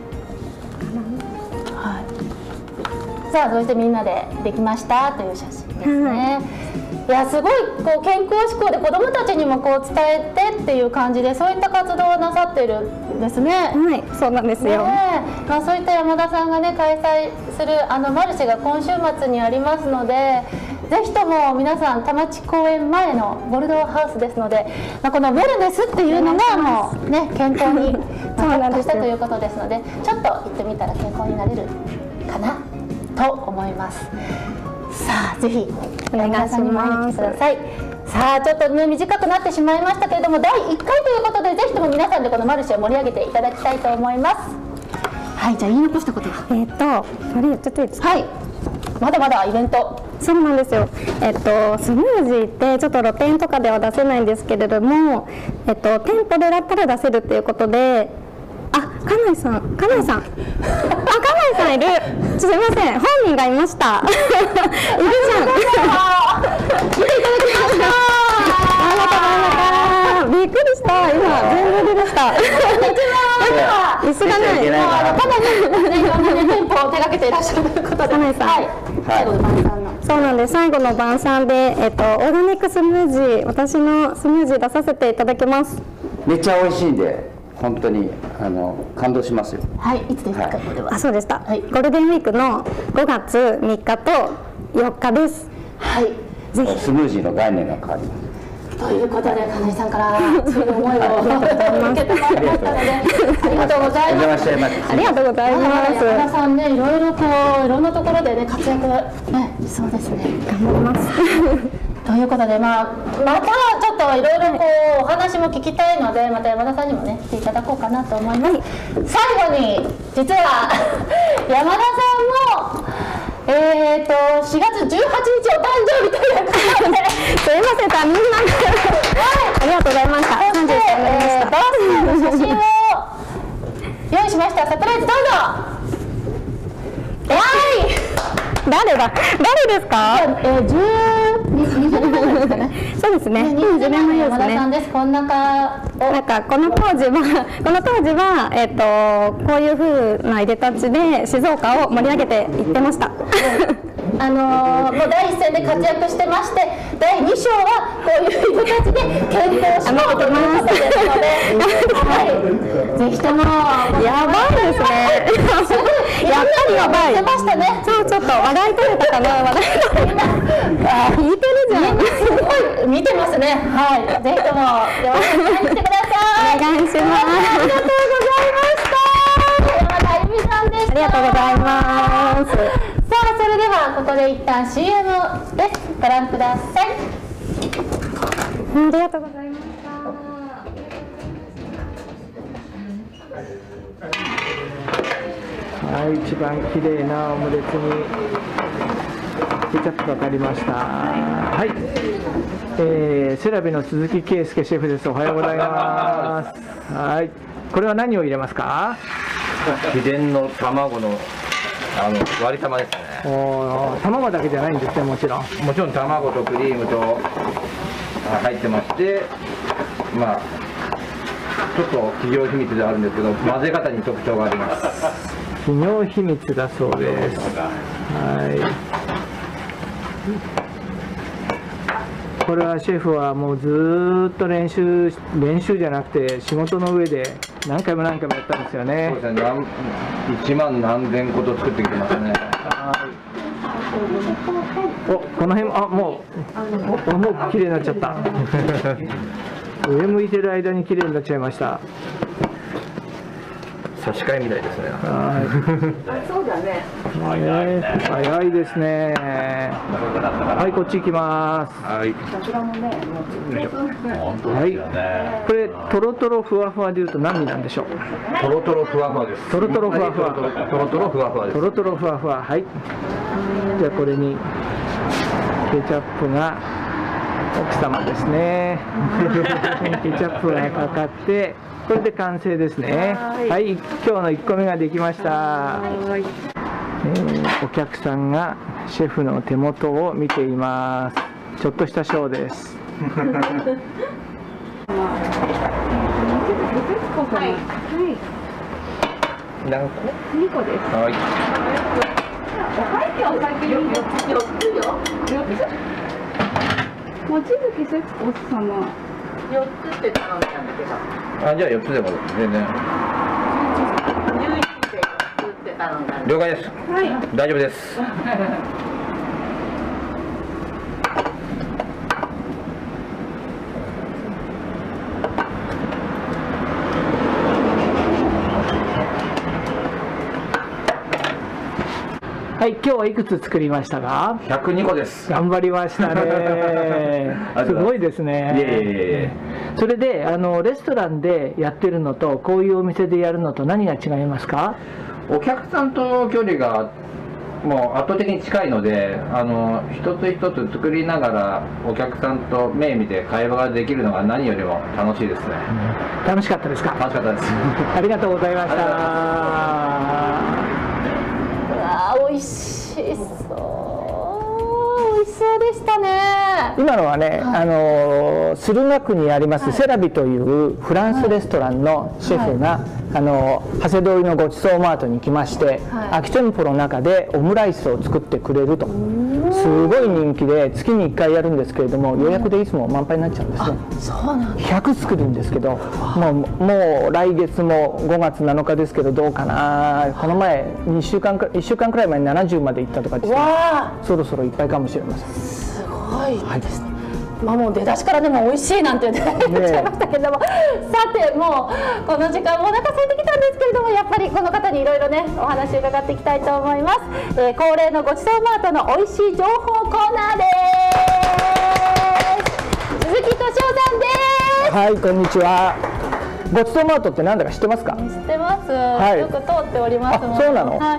さあ、そしてみんなでできましたという写真ですね。いや、すごいこう健康志向で子どもたちにもこう伝えてっていう感じで、そういった活動をなさっているんですね。 はい、そうなんですよ。 ねえ、まあ、そういった山田さんがね開催するあのマルシェが今週末にありますので、ぜひとも皆さん田町公園前のボルドーハウスですので、まあ、このウェルネスっていうのがもうね健康にそうなん特化ですよしたということですので、ちょっと行ってみたら健康になれるかなと思います。さあ、ぜひお願いします山田さんにも会いに来てください。さあ、ちょっとね短くなってしまいましたけれども、だいいっかいということで、ぜひとも皆さんでこのマルシェを盛り上げていただきたいと思います。はい、じゃあ言い残したことは。 えっ、と、あれ言っちゃっていいですか。 はい、まだまだイベント。 そうなんですよ。えっとスムージーってちょっと露店とかでは出せないんですけれども、えっと店舗でだったら出せるっていうことで、あ、かなえさん、かなえさん、あ、かなえさんいる。すみません、本人がいました。いるじゃん。 見ていただきました。 ありがとうございました。びっくりした。今全部でした。椅子がない。 あのかなりねいろんなね店舗を手掛けていらっしゃるということで、 かなえさんはい、最後の晩餐の。 そうなんです。最後の晩餐で、えっとオーガニックスムージー、私のスムージー出させていただきます。 めっちゃ美味しいんで本当にあの感動しますよ。 はい、いつですか、 はいこれは。 あ、そうでした。 はいゴールデンウィークのごがつみっかとよっかです。 はい。 ぜひ。 スムージーの概念が変わります。 ということで、金井さんからそういう思いを受けてまいりましたので、ありがとうございお邪魔ます。 しています。 ありがとうございまだまだ山田ます。 さんね、いろいろこういろんなところでね活躍ねそうですね。 頑張ります。 ということで、まあ、またちょっといろいろこうお話も聞きたいので、また山田さんにもね来ていただこうかなと思います。最後に実は山田さんもえーとしがつじゅうはちにちお誕生日ということで、 すいません、他人なんで。ありがとうございました。 そして、えー、バースデーの写真を用意しました。サプライズどうぞ。はい。 誰だ。誰ですか。 えー、じゅうにじゅうねんまえですかね。 そうですね。 にじゅうねんまえのです山田さんね。 です。こんなかをなんかこの当時はこの当時はえっ、とこういう風ないでたちで静岡を盛り上げていってました。 あのー、もう第一線で活躍してまして、だいに章はこういう人たちで検討しようということですので、はい、ぜひともやばいですね。やっぱりやばい。 出ましたね。 そう、ちょっと話題取れたかな。話題取れた。あ、引いてるじゃん。 すごい見てますね。はい、ぜひともよろしく来てください。 お願いします。 ありがとうございました。山田あゆみさんでした。 ありがとうございます。 さあ、それではここで一旦 シーエム です。ご覧ください。 ありがとうございました。 はい、一番綺麗なオムレツにケチャップかかりました。はい、えー、セラビの鈴木圭介シェフです。おはようございます。はい、これは何を入れますか？ 秘伝の卵のあの割り玉ですね。 おー、卵だけじゃないんですね、もちろん。 もちろん卵とクリームとあ入ってまして、まあちょっと企業秘密ではあるんですけど、混ぜ方に特徴があります。 企業秘密だそうです。はい。これはシェフはもうずーっと練習練習じゃなくて仕事の上で何回も何回もやったんですよね。 そうですね。なんいちまん何千個と作ってきてますね。 お、この辺あもうおもう綺麗になっちゃった。上向いてる間に綺麗になっちゃいました。 差し替えみたいですね。 はい。そうだね。早いですね。はい、こっち行きます。 はい。 はい。これトロトロふわふわでいうと何なんでしょう。 トロトロふわふわです。 トロトロふわふわ。 トロトロふわふわです。 トロトロふわふわ。はい。 じゃあこれにケチャップが奥様ですねケチャップがかかってこれで完成ですね。はい、今日のいっこめができました。えー、お客さんがシェフの手元を見ています。ちょっとしたショーです何個？にこです。はい。お会計お先によっつよ。よっつ。望月節子様。よっつって頼んだんだけど。あ、じゃあよっつでも全然。じゅういちでよっつって頼んだ。了解です。はい。大丈夫です。はい、今日はいくつ作りましたか？ ひゃくにこです。 頑張りましたね。すごいですね。 いえいえいえ。 それであのレストランでやってるのとこういうお店でやるのと何が違いますか？ お客さんと距離がもう圧倒的に近いので、あの一つ一つ作りながらお客さんと目見て会話ができるのが何よりも楽しいですね。 うん、楽しかったですか？ 楽しかったです。 ありがとうございました。 美味しそう美味しそうでしたね。 今のはね、はい、あの駿河区にあります、はい、セラビというフランスレストランのシェフが、はい、あの長谷通りのごちそうマートに来まして、はい、空き店舗の中でオムライスを作ってくれると、すごい人気で月にいっかいやるんですけれども、予約でいつも満杯になっちゃうんですね。 そうなんひゃく作るんですけど、もう、もう来月もごがつなのかですけどどうかな、この前にしゅうかんかいっしゅうかんくらい前にななじゅうまで行ったとかですね、そろそろいっぱいかもしれません。 すごいですね。はい、まあもう出だしからでも美味しいなんて言って言っちゃいましたけれども、さてもうこの時間もお腹空いてきたんですけれども、やっぱりこの方にいろいろねお話伺っていきたいと思います。えー、恒例のごちそうマートの美味しい情報コーナーです。鈴木敏夫さんです。 はい、こんにちは。ごちそうマートって何だか知ってますか？ 知ってます。 はい、 よく通っておりますもん。 そうなの。はい。 はい、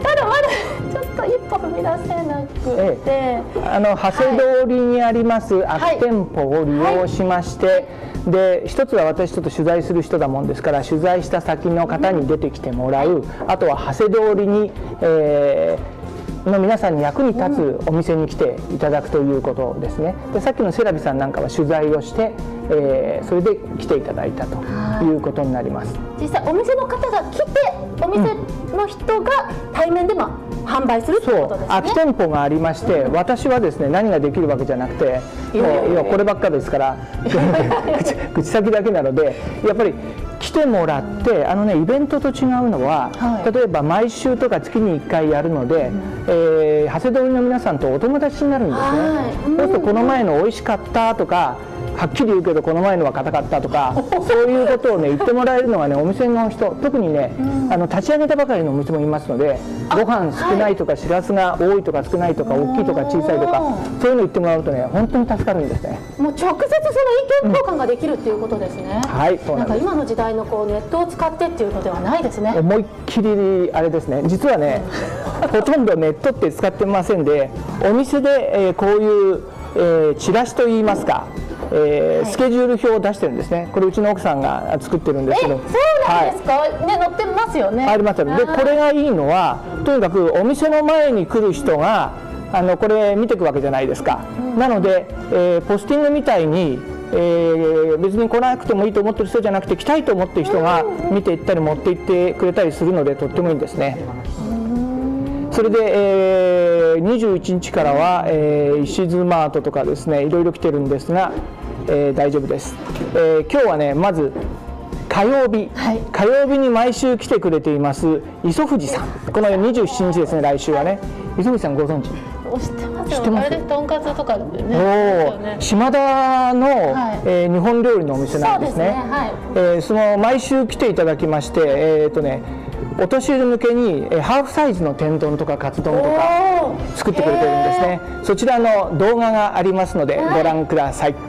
ただまだちょっと一歩踏み出せなくて、ええ、 あの長谷通りにあります空き店舗を利用しまして、はいはい、で一つは私ちょっと取材する人だもんですから、取材した先の方に出てきてもらう、うん、あとは長谷通りに、えーの皆さんに役に立つお店に来ていただくということですね。でさっきのセラビさんなんかは取材をして、えー、それで来ていただいたということになります。 実際お店の方が来てお店の人が対面でも販売するということですね。 そう、空き店舗がありまして、私はですね何ができるわけじゃなくて、もういやこればっかですから口先だけなので、やっぱり来てもらって、あのねイベントと違うのは、はい、例えば毎週とか月にいっかいやるので、うん、えー、長谷通りの皆さんとお友達になるんですね。はい、そうするとこの前の美味しかったとか、はっきり言うけどこの前のは硬かったとかそういうことをね言ってもらえるのはねお店の人、特にね、うん、あの立ち上げたばかりのお店もいますので、ご飯少ないとかしらすが多いとか少ないとか大きいとか小さいとかそういうの言ってもらうとね本当に助かるんですね。 もう直接その意見交換ができるっていうことですね。 うん、はい、そうなんです。 なんか今の時代のこうネットを使ってっていうのではないですね。 思いっきりあれですね。実はね、うん、ほとんどネットって使ってませんで、お店で、えー、こういう、えー、チラシといいますか。えーはい、スケジュール表を出してるんですね。これうちの奥さんが作ってるんですけど。 そうなんですか。はい、ね、載ってますよね。 ありますよね。でこれがいいのは、とにかくお店の前に来る人があのこれ見ていくわけじゃないですか。うん、なので、えー、ポスティングみたいに、えー、別に来なくてもいいと思ってる人じゃなくて、来たいと思ってる人が見ていったり持って行ってくれたりするのでとってもいいんですね。それで、えー、にじゅういちにちからは、えー、石津マートとかですねいろいろ来てるんですが、えー、大丈夫です。えー、今日はねまず火曜日、はい、火曜日に毎週来てくれています磯藤さん、このにじゅうしちにちですね、来週はね。磯藤さんご存知？ 知ってますよ。知ってます。あれでとんかつとかでね。 おお、島田の、はい、えー、日本料理のお店なんですね。そうですね。はい。えー、その毎週来ていただきまして、えっとね。お年寄り向けにえハーフサイズの天丼とかカツ丼とか作ってくれてるんですね。そちらの動画がありますのでご覧ください。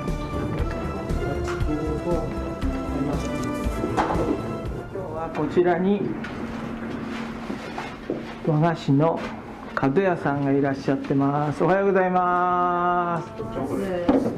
今日はこちらに和菓子の皮角屋さんがいらっしゃってます。おはようございます。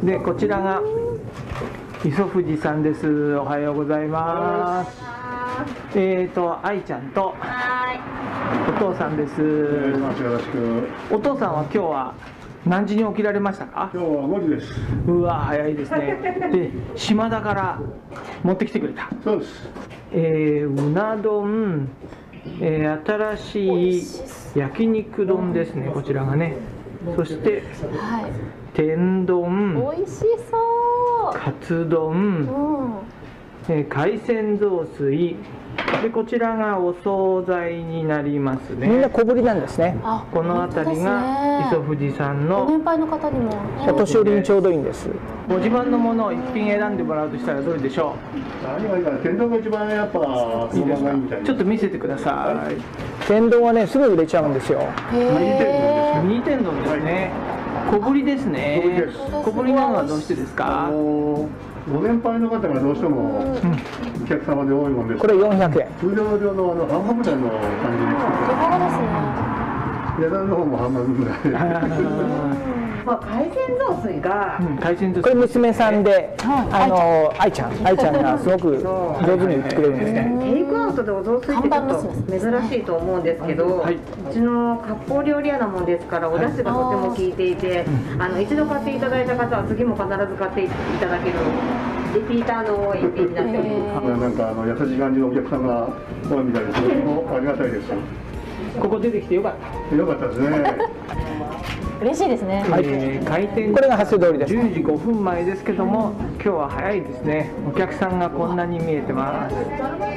でこちらが磯藤さんです。おはようございます。えーと愛ちゃんとお父さんです。 よろしく。 お父さんは今日は何時に起きられましたか？ 今日はごじです。 うわ早いですね。で島田から持ってきてくれた。 そうです。 えー、うな丼、えー、新しい焼肉丼ですね、こちらがね。そして、 はい、 天丼、 美味しそう。 カツ丼、 うん、 えー、海鮮雑炊で、こちらがお惣菜になりますね。みんな小ぶりなんですね。この辺りが磯藤さんのご年配の方にもお年寄りにちょうどいいんです。ご自慢のものを一品選んでもらうとしたらどれでしょう？ 何がいいかな、天丼が一番やっぱいいですか？ちょっと見せてください。天丼はねすぐ売れちゃうんですよ。ミニ天丼ですね。小ぶりですね。小ぶりなのはどうしてですか？ ご年配の方がどうしてもお客様で多いもんです。 これよんひゃくえん。 通常量のあの半分ぐらいの感じに作って手頃ですね。 値段の方も半分ぐらい。 まあ、海鮮雑炊が、 うん、海鮮雑炊これ娘さんで、あの愛ちゃん愛ちゃんがすごく上手に言ってくれるんですね。 テイクアウトでお雑炊ってちょっと珍しいと思うんですけど、はい、うちの割烹料理屋なもんですからお出汁がとても効いていて、あの一度買っていただいた方は次も必ず買っていただけるリピーターの多い一品になっております。 なんかあの優しい感じのお客さんが多いみたいです。とてもありがたいです。 ここ出てきてよかった。 よかったですね。 嬉しいですね。 はい、えー、開店これが発声通りです。じゅうじごふんまえですけども、今日は早いですね。お客さんがこんなに見えてます。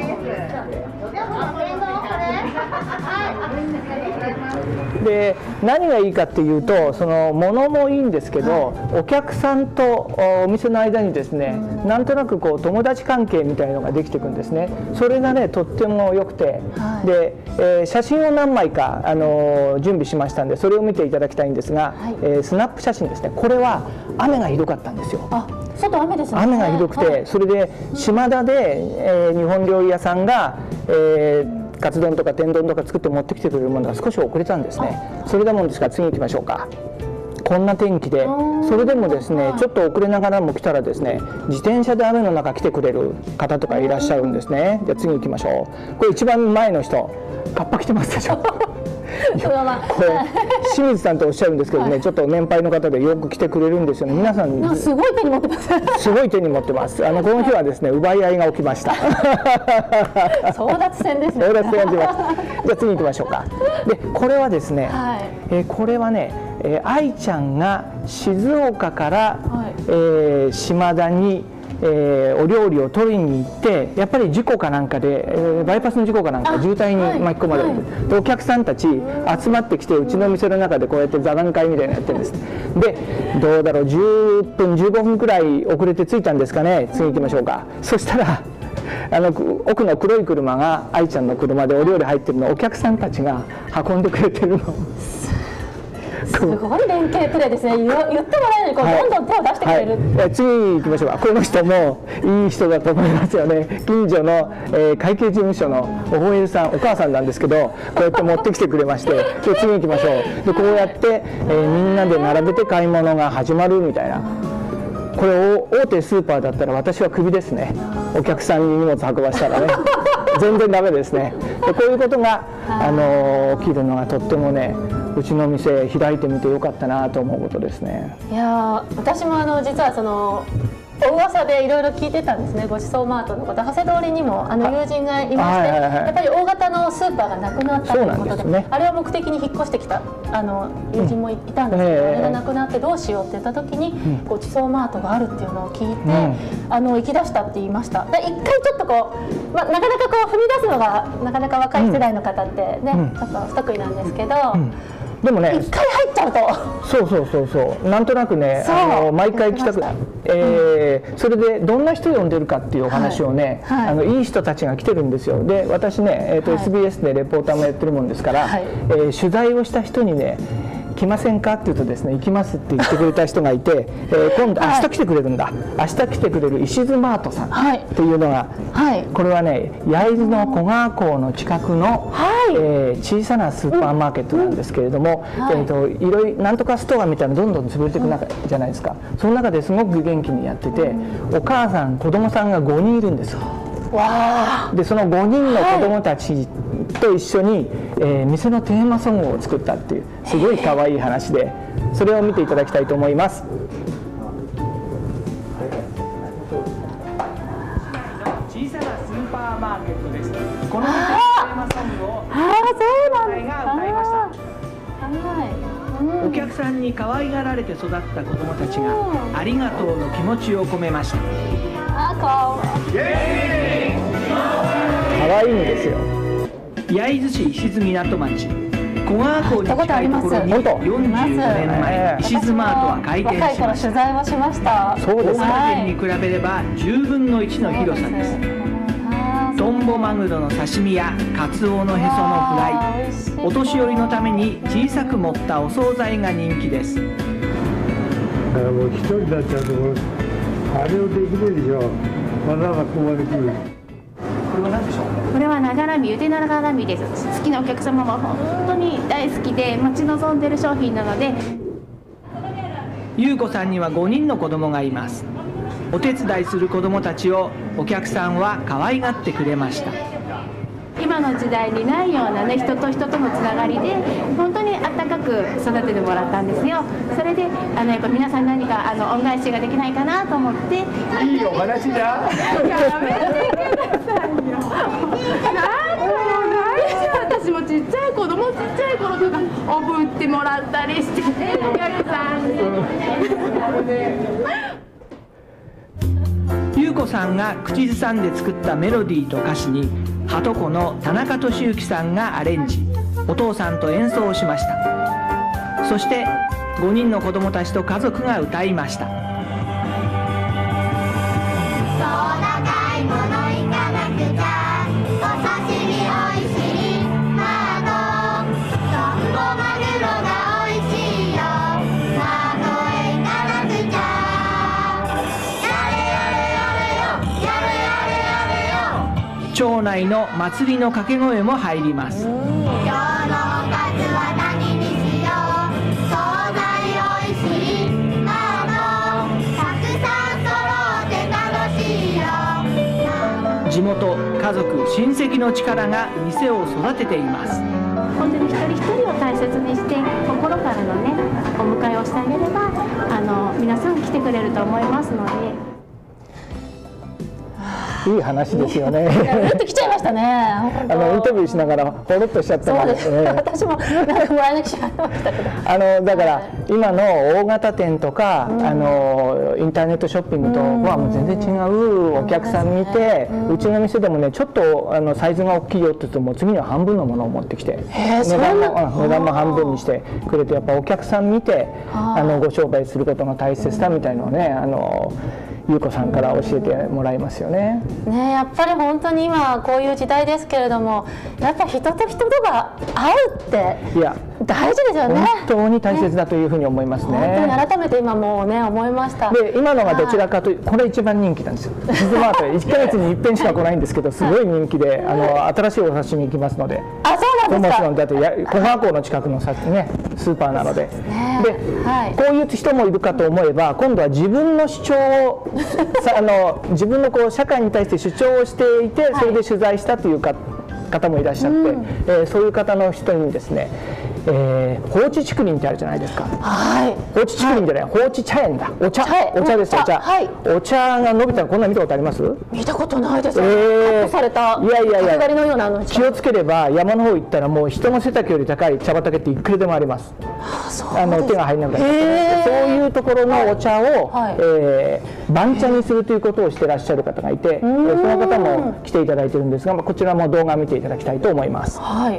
で何がいいかっていうと、その物もいいんですけど、お客さんとお店の間にですね、なんとなくこう友達関係みたいのができていくんですね。それがねとっても良くて、で、えー、写真を何枚かあの準備しましたんで、それを見ていただきたいんですが、はい、えー、スナップ写真ですね。これは雨がひどかったんですよ。 あ、外雨ですね。 雨がひどくて、はい、それで島田で、えー、日本料理屋さんが、えーカツ丼とか天丼とか作って持ってきてくれるものが少し遅れたんですね。それだもんですから次行きましょうか。こんな天気で、それでもですねちょっと遅れながらも来たらですね、自転車で雨の中来てくれる方とかいらっしゃるんですね。じゃあ次行きましょう。これ一番前の人、カッパ着てますでしょ。これ清水さんとおっしゃるんですけどね、はい、ちょっと年配の方でよく来てくれるんですよね。皆さんすごい手に持ってます。 すごい手に持ってます。あのこの日はですね奪い合いが起きました。 争奪戦ですね。 争奪戦が起きました。じゃあ次行きましょうか。でこれはですね、はい、えー、これはね、えー、愛ちゃんが静岡から、はい、えー、島田にえー、お料理を取りに行って、やっぱり事故かなんかで、えー、バイパスの事故かなんか渋滞に巻き込まれる、はいはい、でお客さんたち集まってきて、うちの店の中でこうやって座談会みたいなのやってるんです。でどうだろう、じゅっぷんじゅうごふんくらい遅れて着いたんですかね。次行きましょうか。そしたらあの奥の黒い車が愛ちゃんの車でお料理入ってるのをお客さんたちが運んでくれてるの。 すごい連携プレーですね。言, 言ってもらえるのにこう、はい、どんどん手を出してくれる。 はい、次行きましょうか。この人もいい人だと思いますよね。近所の、えー、会計事務所のおほえるさん、お母さんなんですけど、こうやって持ってきてくれまして、で次行きましょう。でこうやって、えー、みんなで並べて買い物が始まるみたいな。これ大手スーパーだったら私はクビですね。お客さんに荷物運ばしたらね。全然ダメですね。でこういうことが、あのー、起きるのがとってもね、うちの店開いてみてよかったなと思うことですね。 いや私もあの実はそのお噂でいろいろ聞いてたんですね。ごちそうマートのこと、長谷通りにもあの友人がいまして、やっぱり大型のスーパーがなくなったということで、ね、あれを目的に引っ越してきたあの友人もいたんですけど、うん、あれがなくなってどうしようって言った時に、うん、ごちそうマートがあるっていうのを聞いて、うん、あの行き出したって言いました。で一回ちょっとこう、まあ、なかなかこう踏み出すのがなかなか若い世代の方ってね、うん、ちょっと不得意なんですけど。うん、 でもね、 一回入っちゃうとそうそうそうそう、なんとなくね、あの毎回来たくなる、えーうん、それでどんな人呼んでるかっていうお話をね、はいはい、あのいい人たちが来てるんですよ。で私ね、えーとはい、エスビーエス でレポーターもやってるもんですから、はい、えー、取材をした人にね来ませんかって言うとですね、行きますって言ってくれた人がいて、えー、今度明日来てくれるんだ、明日来てくれる石津マートさんっていうのが、はい、これはね焼津の古河港の近くの、はい、えー、小さなスーパーマーケットなんですけれども、うん、はい、えーといろいろなんとかストアみたいなのどんどん潰れていく中じゃないですか。その中ですごく元気にやってて、お母さん子供さんがごにんいるんですよ。わでそのごにんの子供たちと一緒に、えー、店のテーマソングを作ったっていうすごい可愛い話で、それを見ていただきたいと思います。小さなスーパーマーケットです。このテーマソングをああそうなんが歌いました。お客さんに可愛がられて育った子供たちがありがとうの気持ちを込めました。 あかわいい。 可愛いんですよ。焼津市石津港町古河港に近いところによんじゅうごねんまえ石津マートは開店しました。 若い頃取材もしました。 そうですね。大間店に比べればじゅうぶんのいちの広さです。トンボマグロの刺身やカツオのへそのフライ、お年寄りのために小さく盛ったお惣菜が人気です。 もう一人になっちゃうとあれをできるでしょ。わざわざここまで来る。 これは何でしょう。 これはながらみ、ゆでながらみです。好きなお客様は本当に大好きで待ち望んでいる商品なので。 優子さんにはごにんの子供がいます。お手伝いする子供たちをお客さんは可愛がってくれました。 今の時代にないようなね、人と人とのつながりで本当にあったかく育ててもらったんですよ。それであのやっぱ皆さん何かあの恩返しができないかなと思って。いいお話じゃ。 やめてくださいよ。なんもないし、私もちっちゃい子供ちっちゃい頃とかおぶってもらったりしてね、お客さんに。 優子さんが口ずさんで作ったメロディーと歌詞にはとこの田中俊之さんがアレンジ、お父さんと演奏しました。そしてごにんの子供たちと家族が歌いました。町内の祭りの掛け声も入ります。今日のおかずは何にしよう、惣菜おいしいマート、たくさん揃って楽しいよ。地元、家族、親戚の力が店を育てています。 本当に一人一人を大切にして心からのねお迎えをしてあげればあの皆さん来てくれると思いますので。 いい話ですよね。 うっときちゃいましたね。 あのインタビューしながらほろっとしちゃったので、 ね、私もなんかもらいなきゃいけましたけど。 あのだから今の大型店とか、うん、あのインターネットショッピングとはもう全然違うお客さん見て、うん、うちの店でもねちょっとあのサイズが大きいよって言うともう次には半分のものを持ってきて値段も値段も半分にしてくれて、やっぱお客さん見てあのご商売することの大切さみたいのをねあの優子さんから教えてもらいますよね。 ね、やっぱり本当に今こういう時代ですけれども、やっぱ人と人とが会うって大事ですよね。 本当に大切だというふうに思いますね。 本当に改めて今もうね思いました。 で今のがどちらかというこれ一番人気なんですよ。石津マートいっかげつにいっぺんしか来ないんですけどすごい人気で、あの新しいお刺身行きますので。 あ、そうなんですか。 もちろんだって古河港の近くのさねスーパーなので。で、はい、こういう人もいるかと思えば今度は自分の主張をあの自分のこう社会に対して主張をしていてそれで取材したというか、はい、方もいらっしゃって、うん、えー、そういう方の人にですね、えー、放置竹林ってあるじゃないですか。はい、放置竹林じゃない、はい、放置茶園だ。お茶、お茶ですお茶。はい、お茶が伸びたらこんなの見たことあります？ 見たことないです。えー、カットされた。 いやいやいや。 角刈りのようなあの気をつければ山の方行ったらもう人の背丈より高い茶畑っていくらでもあります。あ、そうです。あの手が入らなくなる。そういうところのお茶を、はい、えー、番茶にするということをしてらっしゃる方がいて、その方も来ていただいてるんですが、こちらも動画を見ていただきたいと思います。はい。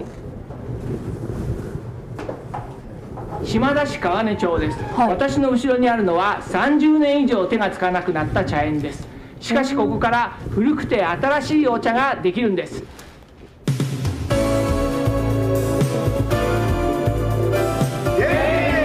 島田市川根町です、はい、私の後ろにあるのはさんじゅうねん以上手がつかなくなった茶園です。しかしここから古くて新しいお茶ができるんです。イエーイ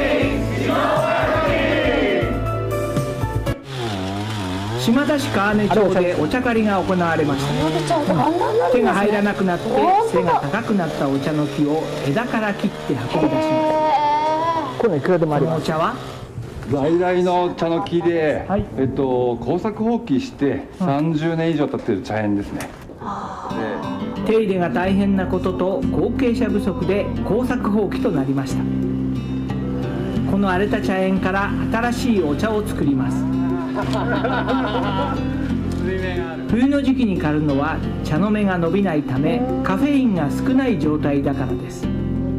島田市川根町でお茶狩りが行われました。手が入らなくなって背が高くなったお茶の木を枝から切って運び出します。このいくらでもあります。お茶は在来の茶の木で、はい、えっと、耕作放棄してさんじゅうねん以上経っている茶園ですね。 手入れが大変なことと後継者不足で耕作放棄となりました。この荒れた茶園から新しいお茶を作ります。冬の時期に刈るのは茶の芽が伸びないためカフェインが少ない状態だからです。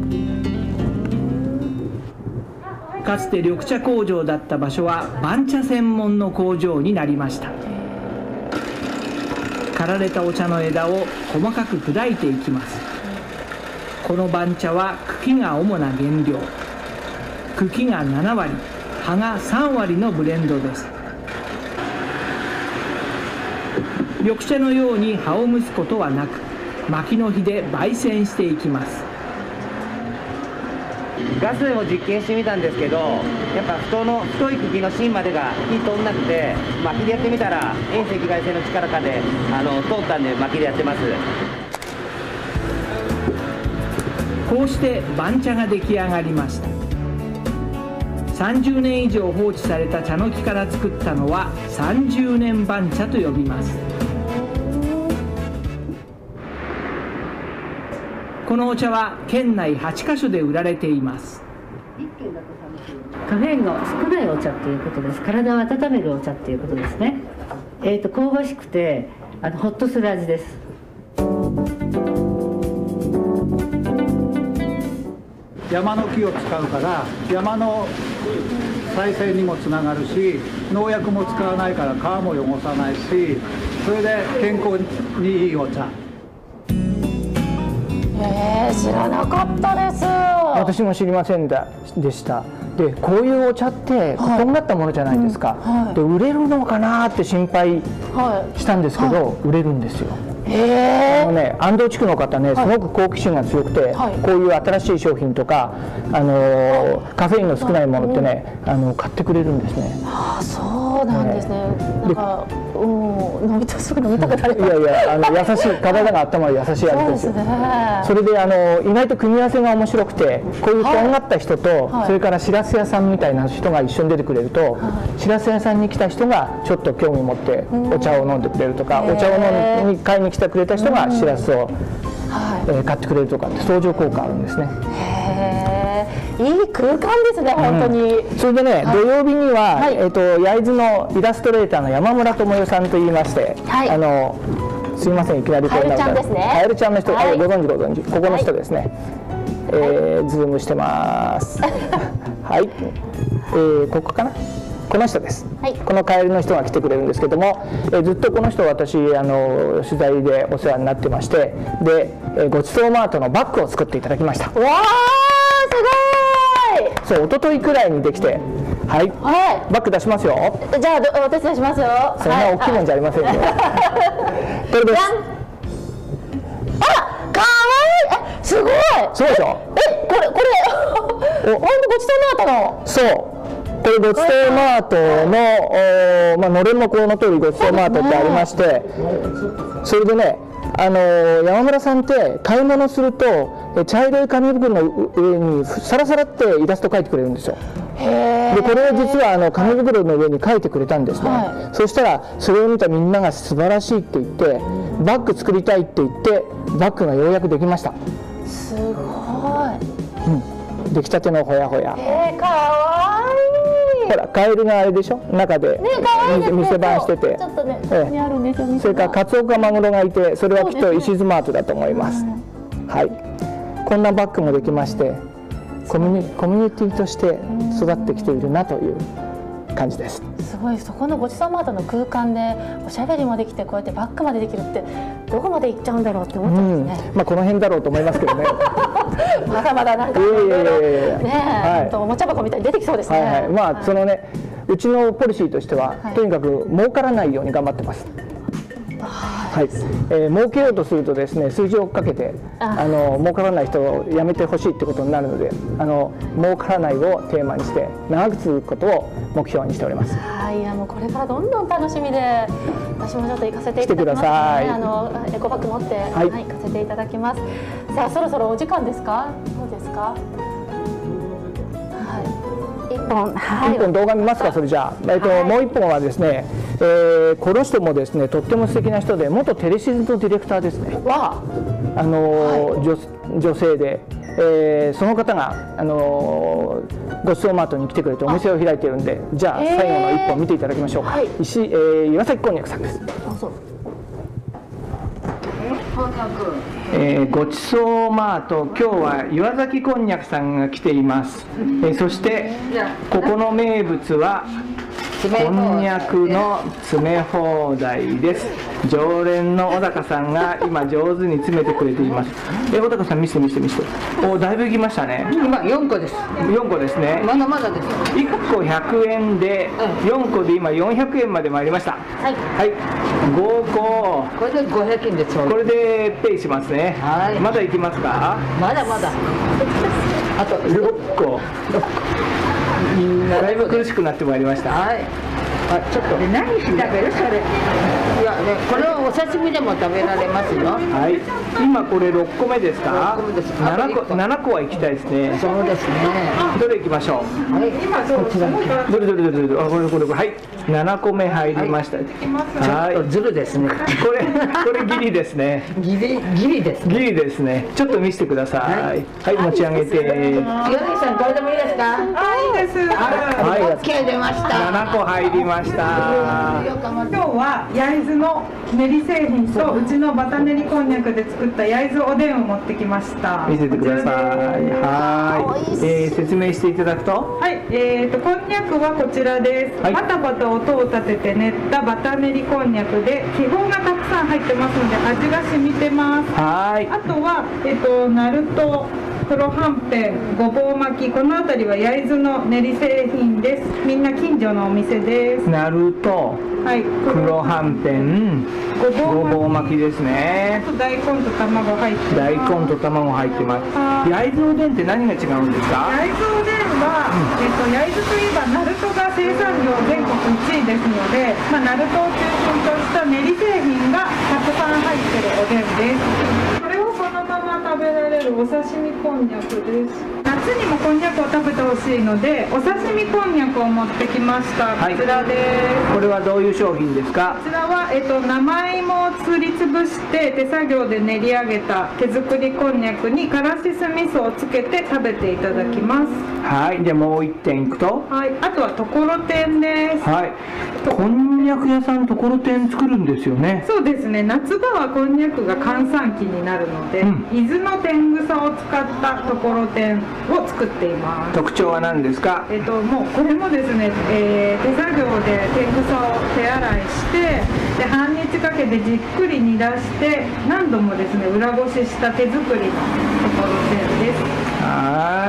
かつて緑茶工場だった場所は番茶専門の工場になりました。刈られたお茶の枝を細かく砕いていきます。この番茶は茎が主な原料。茎がななわり、葉がさんわりのブレンドです。緑茶のように葉を蒸すことはなく、薪の火で焙煎していきます。 ガスでも実験してみたんですけど、やっぱ太の太い茎の芯までが火通んなくて、薪でやってみたら遠赤外線の力かであの通ったんで薪でやってます。 こうして番茶が出来上がりました。さんじゅうねん以上放置された茶の木から作ったのはさんじゅうねん番茶と呼びます。このお茶は県内はちかしょで売られています。 カフェインが少ないお茶っていうことです。体を温めるお茶っていうことですね。えーと香ばしくてあのホッとする味です。 山の木を使うから山の再生にもつながるし、農薬も使わないから皮も汚さないし、それで健康にいいお茶。 えー、知らなかったです。 私も知りませんでした。でこういうお茶ってとんがったものじゃないですか、はいうんはい、で売れるのかなって心配したんですけど、はいはい、売れるんですよ。あのね、安藤地区の方ね、すごく好奇心が強くて、はい、こういう新しい商品とか、あのー、カフェインの少ないものってね、あの買ってくれるんですね。 ああ、そうなんですね。なんか、うん、飲みたすぐ飲みたくなる。 いやいや、あの優しい、体が温まる優しい味ですよ。それで、あの意外と組み合わせが面白くて、こういうとんがった人と、はい、それからしらす屋さんみたいな人が一緒に出てくれると、はい、しらす屋さんに来た人がちょっと興味持ってお茶を飲んでくれるとか、お茶を飲み買いに来てくれた人がしらすを、はいえー、買ってくれるとかって相乗効果あるんですね。 へー、いい空間ですね、本当に。 うん、それでね、はい、土曜日には、はい、えーと焼津のイラストレーターの山村智代さんといいまして、はい、あのすいませんいきなりこうなるカエルちゃんですね。 カエルちゃんの人、はい、ご存知ご存知、ここの人ですね。はい、えー、ズームしてます。はい、えー、ここかな。この人です、はい、このカエルの人が来てくれるんですけども、えー、ずっとこの人私あの取材でお世話になってまして、で、えー、ごちそうマートのバッグを作っていただきました。 わー、すごい。 そう、一昨日くらいにできて、はい、はい、バッグ出しますよ。 じゃあお手伝いしますよ。 そんな大きいもんじゃありませんよ。これです。 あ、かわいい。え、すごい。 そうでしょ。 え、これこれ本当ごちそうマートの。 そう。これごちそうマートの、まあ、のれんもこの通りごちそうマートってありまして、それでね、あの山村さんって買い物すると茶色い紙袋の上にサラサラってイラスト描いてくれるんですよ。でこれを実はあの紙袋の上に描いてくれたんですね。はい、そしたらそれを見たみんなが素晴らしいって言ってバッグ作りたいって言ってバッグがようやくできました。 すごい、 うん、出来たてのほやほや。 えー、かわいい。 ほらカエルがあれでしょ、中で店番してて、それからカツオかマグロがいて、それはきっと石津マートだと思います。はい、こんなバッグもできまして、コミュニ、コミュニティとして育ってきているなという感じです。 すごい、そこのごちそうマートの空間でおしゃべりもできて、こうやってバッグまでできるってどこまで行っちゃうんだろうって思ってますね。 うん、まあこの辺だろうと思いますけどね。 まだまだなんかいろいろね、おもちゃ箱みたいに出てきそうですね。 はいはい、まあそのね、うちのポリシーとしては、とにかく儲からないように頑張ってます。 はい、えー、儲けようとするとですね、数字を追っかけてあの儲からない人をやめてほしいってことになるので、あの儲からないをテーマにして長く続くことを目標にしております。 はい、いやもうこれからどんどん楽しみで、私もちょっと行かせていただきますね。あのエコバッグ持って、はい、はい、行かせていただきます。さあそろそろお時間ですか？どうですか？一本、はい、 一本動画見ますか。それじゃあ、えっと、はい、もう一本はですね、えー、この人もですね、とっても素敵な人で、元テレシズのディレクターですね。 わあ、あのー、はい、女, 女性で、えー、その方があのー、ごちそうマートに来てくれてお店を開いているんで、じゃあ最後の一本見ていただきましょうか。はい、石、えー、岩崎こんにゃくさんです。どうぞ。えー、ごちそうマート、今日は岩崎こんにゃくさんが来ています。えー、そしてここの名物はこんにゃくの詰め放題です。常連の小高さんが今上手に詰めてくれています。え小高さん見せて見せて見せて。おだいぶいきましたね。 今よんこです。 よんこですね。 まだまだです。 いっこひゃくえんでよんこで今よんひゃくえんまで参りました。はい。はい。ごこ。 これでごひゃくえんでちょうど。 これでペイしますね。はい。まだいきますか？ まだまだ。あとろっこ。ろっこ。みんなだいぶ苦しくなってまいりました。はい。 あ、ちょっとで何して食べるそれ。いやね、これをお刺身でも食べられますよ。 はい。今これろっこめですか？ろっこめです。ななこ、ななこは行きたいですね。 そうですね。 どれ行きましょう。はい。今こちら。どれどれどれどれ。あ、これこれこれ。はい。ななこめ入りました。 はい。ちょっとずるですね。 これこれギリですね。 ギリギリです。 ギリですね。ちょっと見せてください。はい、持ち上げて。 岩崎さんこれでもいいですか？ あ、いいです。 はい。オッケー出ました。 ななこ入りました。 今日は焼津の練り製品とうちのバタ練りこんにゃくで作った焼津おでんを持ってきました。 見せてください。はい、えー、説明していただくと、 はい、えーとこんにゃくはこちらです。はい、バタバタ音を立てて練ったバタ練りこんにゃくで気泡がたくさん入ってますので味が染みてます。はい。あとはえっ、ー、とナルト、黒はんぺん、ごぼう巻き、この辺りは焼津の練り製品です。みんな近所のお店です。 ナルト、はい、黒はんぺん、ごぼう巻きですね。 あと大根と卵入ってます。 大根と卵入ってます。焼津おでんって何が違うんですか？ 焼津おでんは、うん、えっと焼津といえばナルトが生産量全国いちいですので、まあ、ナルトを中心とした練り製品がたくさん入ってるおでんです。これをそのまま食べられるお刺身こんにゃくです。夏にもこんにゃくを食べてほしいのでお刺身こんにゃくを持ってきました。こちらです。 これはどういう商品ですか？ こちらは、えっと、生芋をすりつぶして手作業で練り上げた手作りこんにゃくにからし酢味噌をつけて食べていただきます。 はい。でもう一点いくと、 はい、あとはところてんです。 はい。こんにゃく屋さんところてん作るんですよね。 そうですね。夏場はこんにゃくが閑散期になるので、うん、伊豆の天草を使ったところてんを作っています。 特徴は何ですか？ えっともうこれもですね、えー、手作業で天草を手洗いしてで半日かけてじっくり煮出して何度もですね裏ごしした手作りのところてんです。 はい。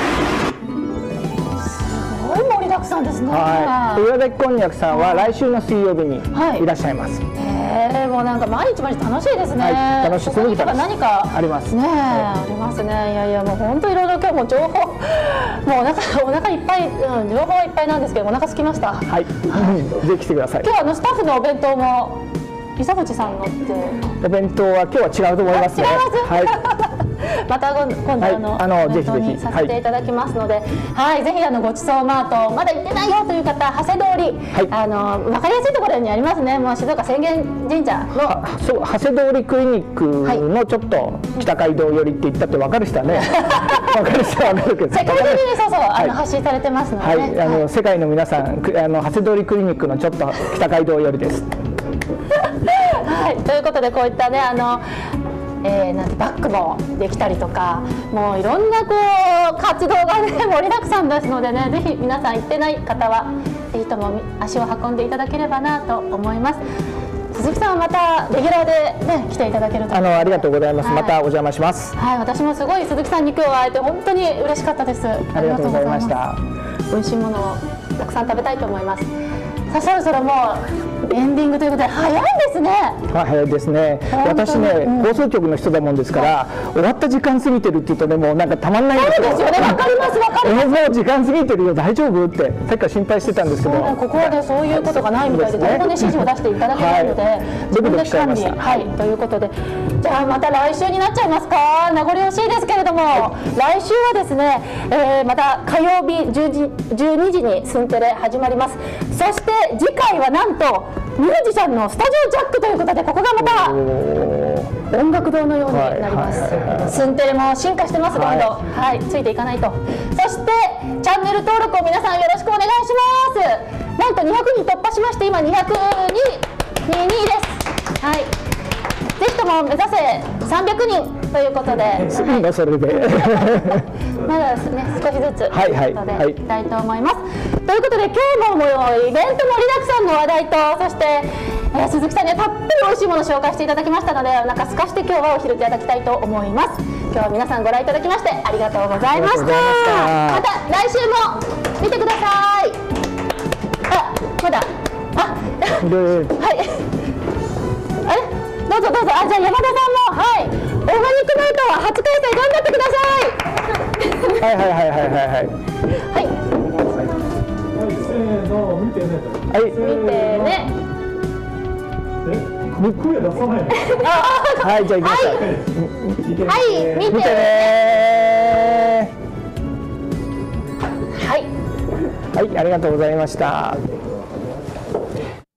すごい盛りだくさんですね。 はい。岩崎こんにゃくさんは来週の水曜日にいらっしゃいます。 はい、へえ、もうなんか毎日毎日楽しいですね。 はい、楽しい。すごく楽しい。 何かありますね。ありますね。いやいやもう本当いろいろ今日も情報、もうお腹お腹いっぱい、うん、情報はいっぱいなんですけどお腹空きました。 はい。ぜひ来てください。 今日あのスタッフのお弁当も磯口さんのって。 お弁当は今日は違うと思いますね。 違います。 はい。 また今度あの、はい、あのぜひぜひさせていただきますので、はい、はい、ぜひあのごちそうマートまだ行ってないよという方、長谷通り、はい、あの分かりやすいところにありますね。もう静岡浅間神社のそう長谷通りクリニックのちょっと北街道寄りって言ったって分かる人はね、分かる人は分かるけど、 世界的にそうそう、はい、あの発信されてますので、ね、 はい、あの、はい、世界の皆さんあの長谷通りクリニックのちょっと北街道寄りです。 はい、ということでこういったねあの。えー、なんてバッグもできたりとか、もういろんなこう活動がね盛りだくさんですのでね、ぜひ皆さん行ってない方はぜひとも足を運んでいただければなと思います。鈴木さんはまたレギュラーでね来ていただけると。 あのありがとうございます。はい、またお邪魔します。 はい、私もすごい鈴木さんに今日は会えて本当に嬉しかったです。 ありがとうございました。 美味しいものをたくさん食べたいと思います。 さあそろそろもうエンディングということで早いですね。 はい、早いですね。私ね、うん、放送局の人だもんですから、はい、終わった時間過ぎてるって言うとね、もうなんかたまんないんですよ。 そうですよね、わかりますわかります。 もう時間過ぎてるよ、大丈夫ってさっきから心配してたんですけど、 ここでそういうことがないみたいで、誰もね指示を出していただけないので、はい、自分で管理、はい、ということで、じゃあまた来週になっちゃいますか。名残惜しいですけれども、はい、来週はですね、えー、また火曜日じゅうじじゅうにじにスンテレ始まります。そして次回はなんとミュージシャンのスタジオジャックということで、ここがまた音楽堂のようになります。スンテレも進化してます、どんどん、はい、ついていかないと。そしてチャンネル登録を皆さんよろしくお願いします。なんとにひゃくにん突破しまして、今にひゃくにじゅうにです。はい、ぜひとも目指せさんびゃくにんということで、 すぐがそれでまだですね、少しずつということでいきたいと思います。ということで、今日もイベント盛りだくさんの話題と、そして、えー、鈴木さんにはたっぷり美味しいものを紹介していただきましたので、お腹すかして今日はお昼いただきたいと思います。今日は皆さんご覧いただきましてありがとうございました。また来週も見てください。あ、まだあはい、あれどうぞどうぞ。あ、じゃあ山田さんも、はい、オーガニックナイトは初開催頑張ってください。 はいはいはいはいはいはい。 はい。 せーの、見てね。 はい。見てね。 え、僕や出さないの。はい、じゃあ行きましょう。 はい、見てね。 はい。はい、ありがとうございました。